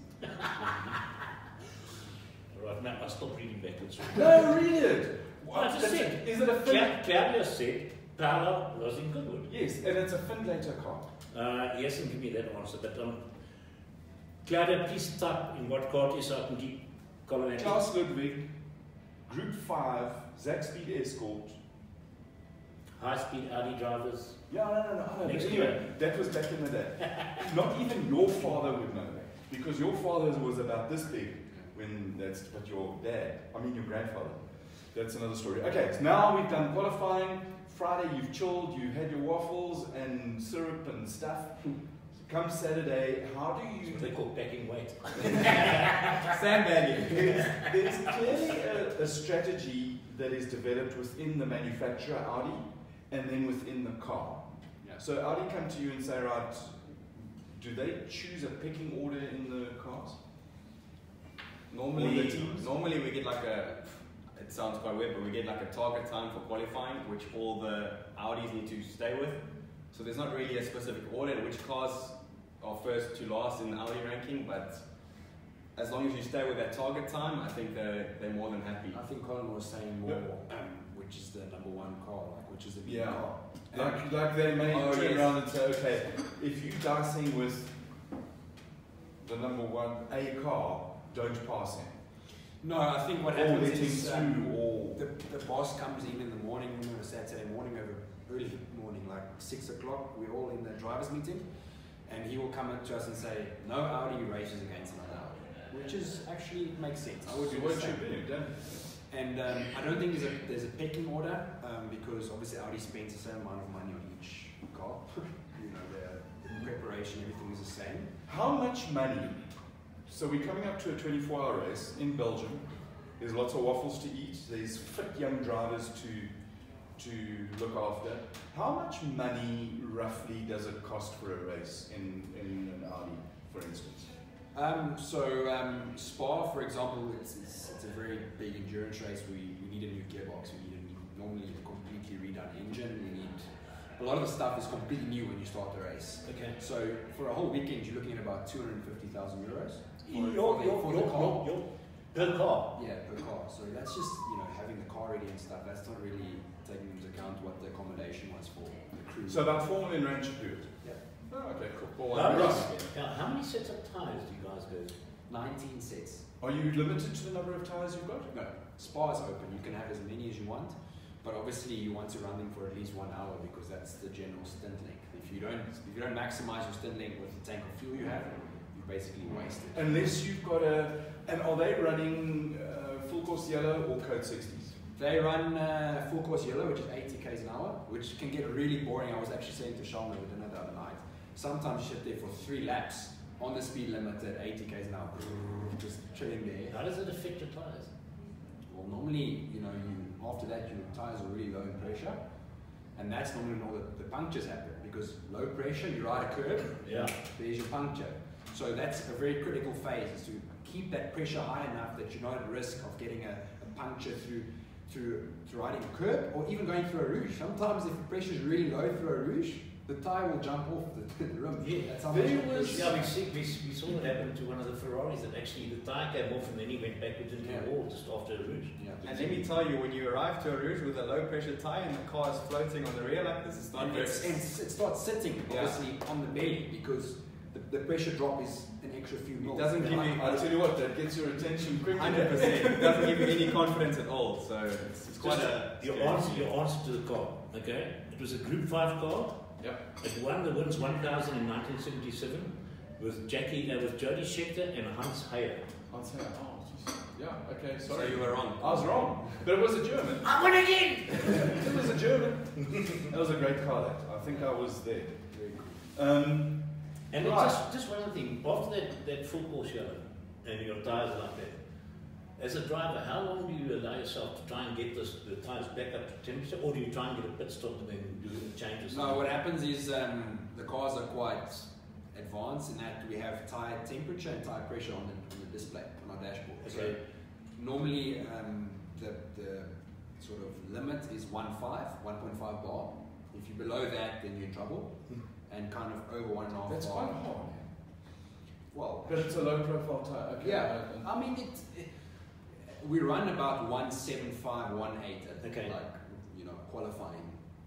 Right, now I'll stop reading backwards. No, read it. I just said. Is it a Fin? Claudia said Paula was in Goodwood. Yes, and it's a Findlater car. He hasn't given me that answer, but Claudia, please type in what car it is so I can keep Colin happy. Klaus Ludwig, Group 5, Zach Speed Escort. High-speed Audi drivers. Yeah, no. Next Anyway, year. that was back in the day. Not even your father would know that. Because your father was about this big when that's but your grandfather. That's another story. Okay, so now we've done qualifying. Friday you've chilled, you had your waffles and syrup and stuff. Come Saturday, how do you... What they call packing weight. Sandbagging. There's clearly a strategy that is developed within the manufacturer, Audi, and then within the car. Yeah. So Audi come to you and say, right, do they choose a picking order in the cars? Or the teams? Normally we get like it sounds quite weird, but we get like a target time for qualifying, which all the Audis need to stay with. So there's not really a specific order in which cars are first to last in the Audi ranking, but as long as you stay with that target time, I think they're more than happy. I think Colin was saying more, which is the number one car, like which is the big car. Like they may turn around and say, okay, if you dicing with the number one A car, don't pass him. No, I think what happens is or the boss comes in the morning, on a Saturday morning, over early morning, like 6 o'clock, we're all in the driver's meeting, and he will come up to us and say, no Audi races against another Audi, which is actually makes sense. I would do the same. And I don't think there's a pecking order, because obviously Audi spends the same amount of money on each car. You know, the preparation, everything is the same. How much money? So we're coming up to a 24-hour race in Belgium. There's lots of waffles to eat. There's fit young drivers to look after. How much money roughly does it cost for a race in an Audi, for instance? Spa, for example, it's a very big endurance race. We need a new gearbox. We need normally a completely redone engine. We need a lot of the stuff is completely new when you start the race. Okay. So for a whole weekend, you're looking at about 250,000 euros. For the car. Per car. Yeah, per car. So that's just having the car ready and stuff. That's not really taking into account what the accommodation was for the crew. So about 4 million rand should do it. Yeah. Oh, okay, cool. How many sets of tyres do you guys go? 19 sets. Are you limited to the number of tyres you've got? No, Spa is open. You can have as many as you want, but obviously you want to run them for at least 1 hour because that's the general stint length. If you don't maximize your stint length with the tank of fuel you have, you basically waste it. Unless you've got and are they running full course yellow or code 60s? They run full course yellow, which is 80 km an hour, which can get really boring. I was actually saying to Shalma with dinner the other night. Sometimes you sit there for 3 laps on the speed limit at 80 km an hour, just chilling there. How does it affect your tyres? Well, normally, after that, your tyres are really low in pressure, and that's normally when all the punctures happen, because low pressure, you ride a curve, there's your puncture. So that's a very critical phase, is to keep that pressure high enough that you're not at risk of getting a puncture through riding a curb, or even going through a rouge. Sometimes if the pressure is really low through a rouge, the tyre will jump off the rim. Yeah, that's how much we saw what happened to one of the Ferraris, that actually the tyre came off and then he went backwards into the wall just after a rouge. And let me tell you, when you arrive to a rouge with a low pressure tyre and the car is floating on the rear like this, it's not very... It starts sitting, obviously, on the belly, because the pressure drop is an extra few mils. It doesn't give you... I'll tell you what, that gets your attention quickly. 100%. It doesn't give you any confidence at all, so it's quite Your answer to the car, okay? It was a Group 5 car. Yep. It won the Wins 1000 in 1977 with Jody Scheckter and Hans Heyer. Hans Heyer, oh, geez. Yeah, okay, So sorry. you were wrong. I was wrong, but it was a German. I won again! It was a German. That was a great car, that. I think I was there. And just one other thing, after that full course yellow, and your tyres like that, as a driver, how long do you allow yourself to try and get the tyres back up to temperature, or do you try and get a pit stop and then do the changes? No, what happens is the cars are quite advanced in that we have tyre temperature and tyre pressure on the display, on our dashboard. Okay. So normally the sort of limit is 1.5 bar. If you're below that, then you're in trouble. And kind of over 1.5 bar. That's quite hard. Well, but it's a low profile tyre. Okay. Yeah, I mean we run about 1.75, 1.8 at qualifying,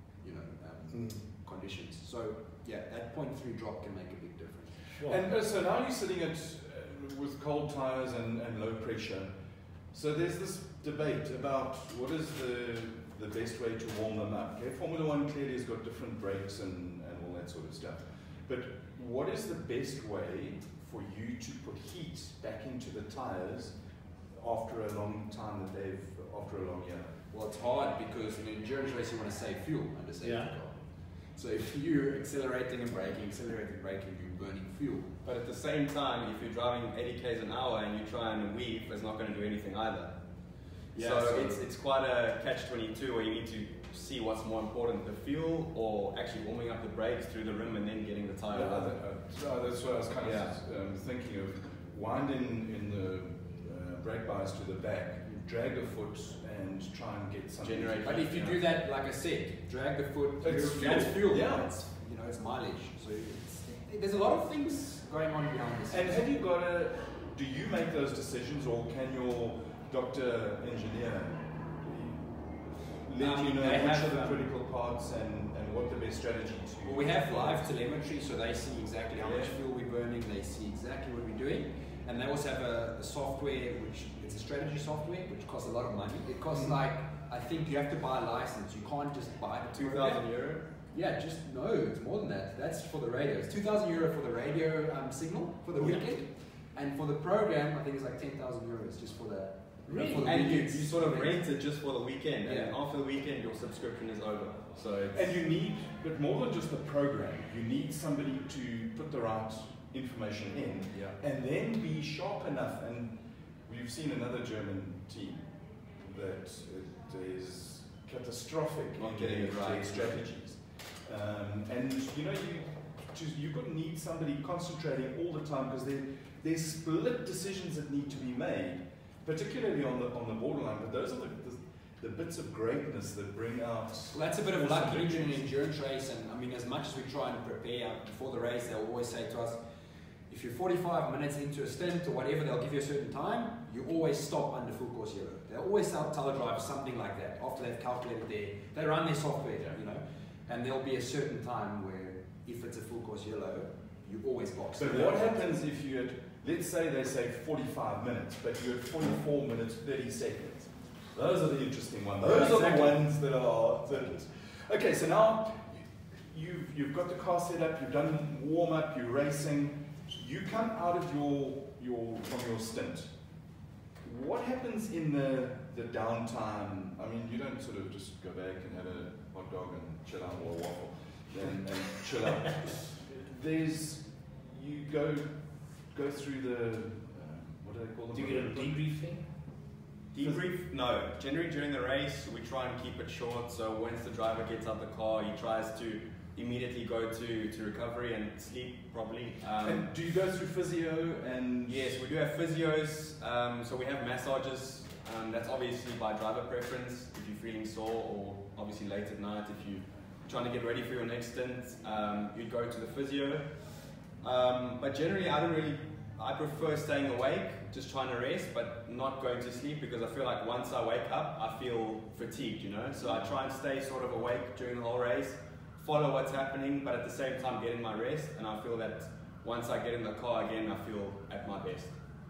conditions. So yeah, that 0.3 drop can make a big difference. Sure. And so now you're sitting with cold tyres and low pressure. So there's this debate about what is the best way to warm them up. Okay, Formula One clearly has got different brakes and all that sort of stuff. But what is the best way for you to put heat back into the tyres after a long time after a long year? Well, it's hard because in an endurance race you want to save fuel under safety car. So if you're accelerating and braking, you're burning fuel. But at the same time, if you're driving 80 km an hour and you try and weave, it's not going to do anything either. Yeah, so it's quite a catch-22 where you need to see what's more important, the fuel or actually warming up the brakes through the rim and then getting the tyre over. That's what I was kind of thinking of. Wind in the brake bias to the back, drag the foot and try and get something. Generate. But if you do that, like I said, drag the foot, that's fuel. Yeah. It's mileage. So there's a lot of things going on behind this. And have you got do you make those decisions, or can your doctor engineer let you know which are the critical parts and what the best strategy to? Well, we have live telemetry, so they see exactly how much fuel we're burning, they see exactly what we're doing, and they also have a software, which it's a strategy software, which costs a lot of money. It costs like, I think you have to buy a license, you can't just buy the €2,000? Yeah, just no, it's more than that. That's for the radio. It's €2,000 for the radio signal for the weekend, and for the program, I think it's like €10,000 just for the. Really? For the And you weekends. sort of rent it just for the weekend, and Yeah. after the weekend your subscription is over. So it's, And you need, but more than just the program, you need somebody to put the right information in, and then be sharp enough. And we've seen another German team that it is catastrophic Not in getting it their right. strategies. And you know, you've got to need somebody concentrating all the time, because there's split decisions that need to be made, particularly on the borderline. But those are the bits of greatness that bring out. Well, that's a bit of luck in an endurance race, and I mean, as much as we try and prepare before the race, they'll always say to us, if you're 45 minutes into a stint or whatever, they'll give you a certain time, you always stop under full course yellow. They'll always tell the driver something like that after they've calculated they run their software, you know, and there'll be a certain time where if it's a full course yellow, you always box. But what happens if you had, let's say they say 45 minutes, but you're at 44 minutes, 30 seconds? Those are the interesting ones. Those are the ones that are. Okay, so now you've got the car set up, you've done warm up, you're racing, you come out of from your stint. What happens in the downtime? I mean, you don't sort of just go back and have a hot dog and chill out, or a waffle and chill out. You go through the what do they call them? Do you get a debriefing? debrief? No. Generally during the race, we try and keep it short. So once the driver gets out the car, he tries to immediately go to recovery and sleep properly. And do you go through physio and? Yes, we do have physios. So we have massages. That's obviously by driver preference. If you're feeling sore, or obviously late at night, if you're trying to get ready for your next stint, you'd go to the physio. But generally, I prefer staying awake, just trying to rest, but not going to sleep, because I feel like once I wake up, I feel fatigued, you know? So I try and stay sort of awake during the whole race, follow what's happening, but at the same time getting my rest, and I feel that once I get in the car again, I feel at my best.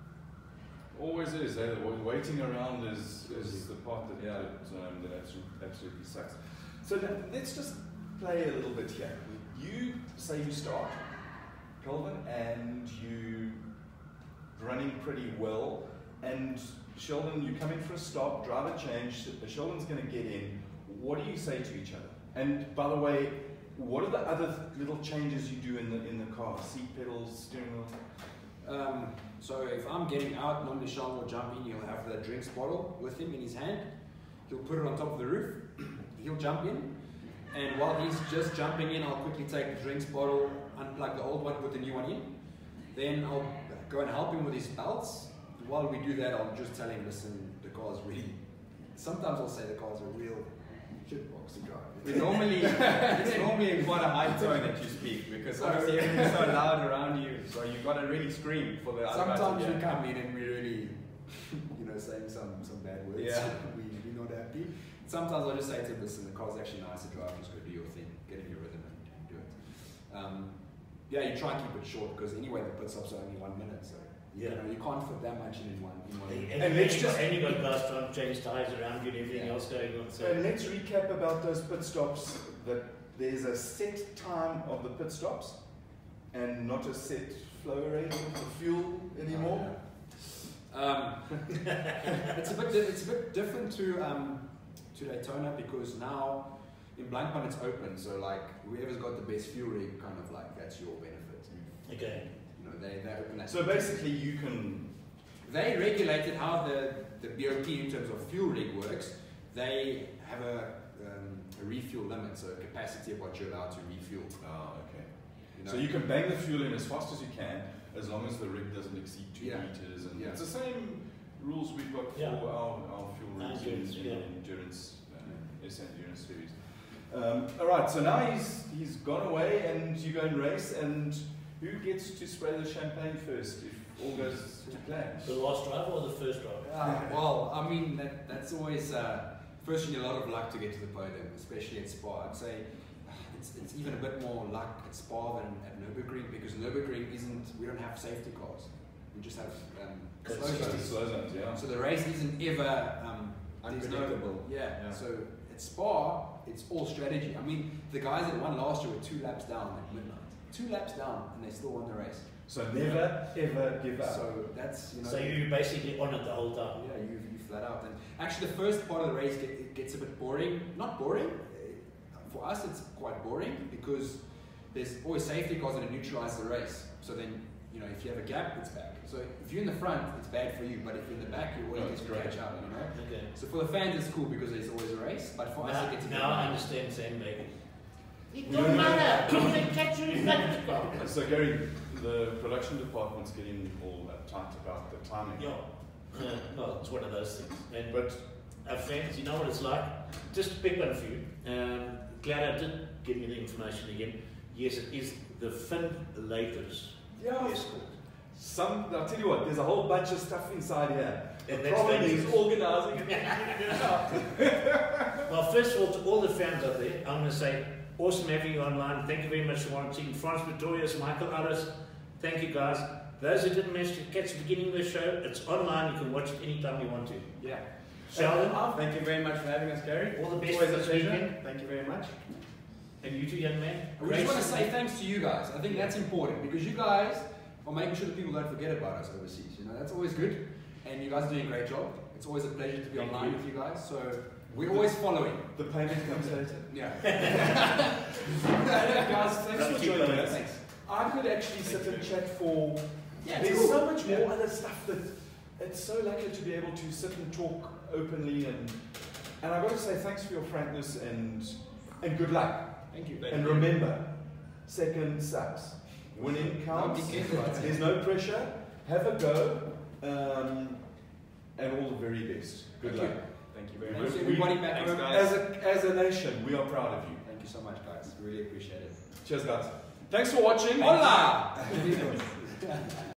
Always is. Waiting around is the part that absolutely sucks. So let's just play a little bit here. You say you start, Kelvin, and you running pretty well, and Sheldon, you come in for a stop, driver change, Sheldon's going to get in. What do you say to each other? And by the way, what are the other little changes you do in the car? Seat pedals, steering wheel? So if I'm getting out, normally Sheldon will jump in, he'll have the drinks bottle with him in his hand, he'll put it on top of the roof, he'll jump in, and while he's just jumping in, I'll quickly take the drinks bottle, unplug the old one, put the new one in, then I'll go and help him with his belts. While we do that, I'll just tell him, listen, the car's really, sometimes I'll say the car's a real shitbox to drive. It's normally in quite a high tone that you speak, because obviously everything's so loud around you, so you've got to really scream for the other guys. Sometimes we come in and we're really, saying some bad words. Yeah. We're not happy. Sometimes I'll just say to him, listen, the car's actually nice to drive, just go do your thing, get in your rhythm and do it. You try and keep it short, because anyway the pit stops are only 1 minute, so you can't fit that much in one. And you got cars trying to change tires around you and everything else going on. So. And let's recap about those pit stops, that there's a set time of the pit stops and not a set flow rate of fuel anymore. It's a bit different to Daytona, because now in Blancpain it's open, so like whoever's got the best fuel rig, kind of like that's your benefit. Okay. They open that. So basically you can... They regulated how the BOP in terms of fuel rig works. They have a refuel limit, so a capacity of what you're allowed to refuel. Oh, okay. So you can bang the fuel in as fast as you can, as long as the rig doesn't exceed 2 meters. And it's the same rules we've got for our fuel rigs in endurance, Endurance series. All right, so now he's gone away, and you go and race, and who gets to spray the champagne first? all goes to plan. The last drive or the first drive? Well, I mean, that's always, first you need a lot of luck to get to the podium, especially at Spa. I'd say it's even a bit more luck at Spa than at Nürburgring, because Nürburgring we don't have safety cars. We just have Slow zones, yeah. So the race isn't ever Unpredictable. Yeah. So at Spa, it's all strategy. I mean, the guys that won last year were 2 laps down at midnight. 2 laps down, and they still won the race. So never ever give up. So that's, So you basically on it the whole time. Yeah, you flat out. And actually, the first part of the race gets a bit boring. Not boring. For us, it's quite boring because there's always safety cars that neutralize the race. So then, if you have a gap, it's back. So if you're in the front, it's bad for you. But if you're in the back, you always get to catch up. Okay. So for the fans, it's cool because there's always a race. But for us, it gets a bit now I boring. understand Sam Baker. It We don't don't matter. You can catch you in front of the car. So Gary, the production department's getting all uptight about the timing. Yeah. Well, it's one of those things. But Our fans, you know what it's like? Just to pick one for you. Clara did give me the information again. Yes, it is the Finn Laters. yeah, Escort. I'll tell you what, there's a whole bunch of stuff inside here. And The that's problem is dangerous. organising it. Well, first of all, to all the fans out there, I'm going to say, awesome having you online. Thank you very much for watching. France Pretorius, Michael Aris, thank you guys. Those who didn't manage to catch the beginning of the show, it's online. You can watch it anytime you want to. Yeah. Sheldon, Thank you very much for having us, Gary. all the best Always for a this pleasure. weekend. Thank you very much. And you too, young man. We just want to say thanks to you guys. I think that's important because you guys are making sure that people don't forget about us overseas. That's always good. And you guys are doing a great job. It's always a pleasure to be Thank online you. with you guys. So we're always following. The payment comes later. Yeah. Guys, thanks for joining us. Thanks. I could actually sit and chat for. Yeah, it's There's cool. so much more other stuff that it's so lucky to be able to sit and talk openly and I've got to say thanks for your frankness and good luck. Thank you. And remember, second sucks. Winning counts. Be careful out there. There's no pressure. Have a go, and all the very best. Good luck. Thank you very Thanks much. everybody back Thanks, home. guys. As a nation, we are proud of you. Thank you so much, guys. Really appreciate it. Cheers, guys. Thanks for watching. Hola!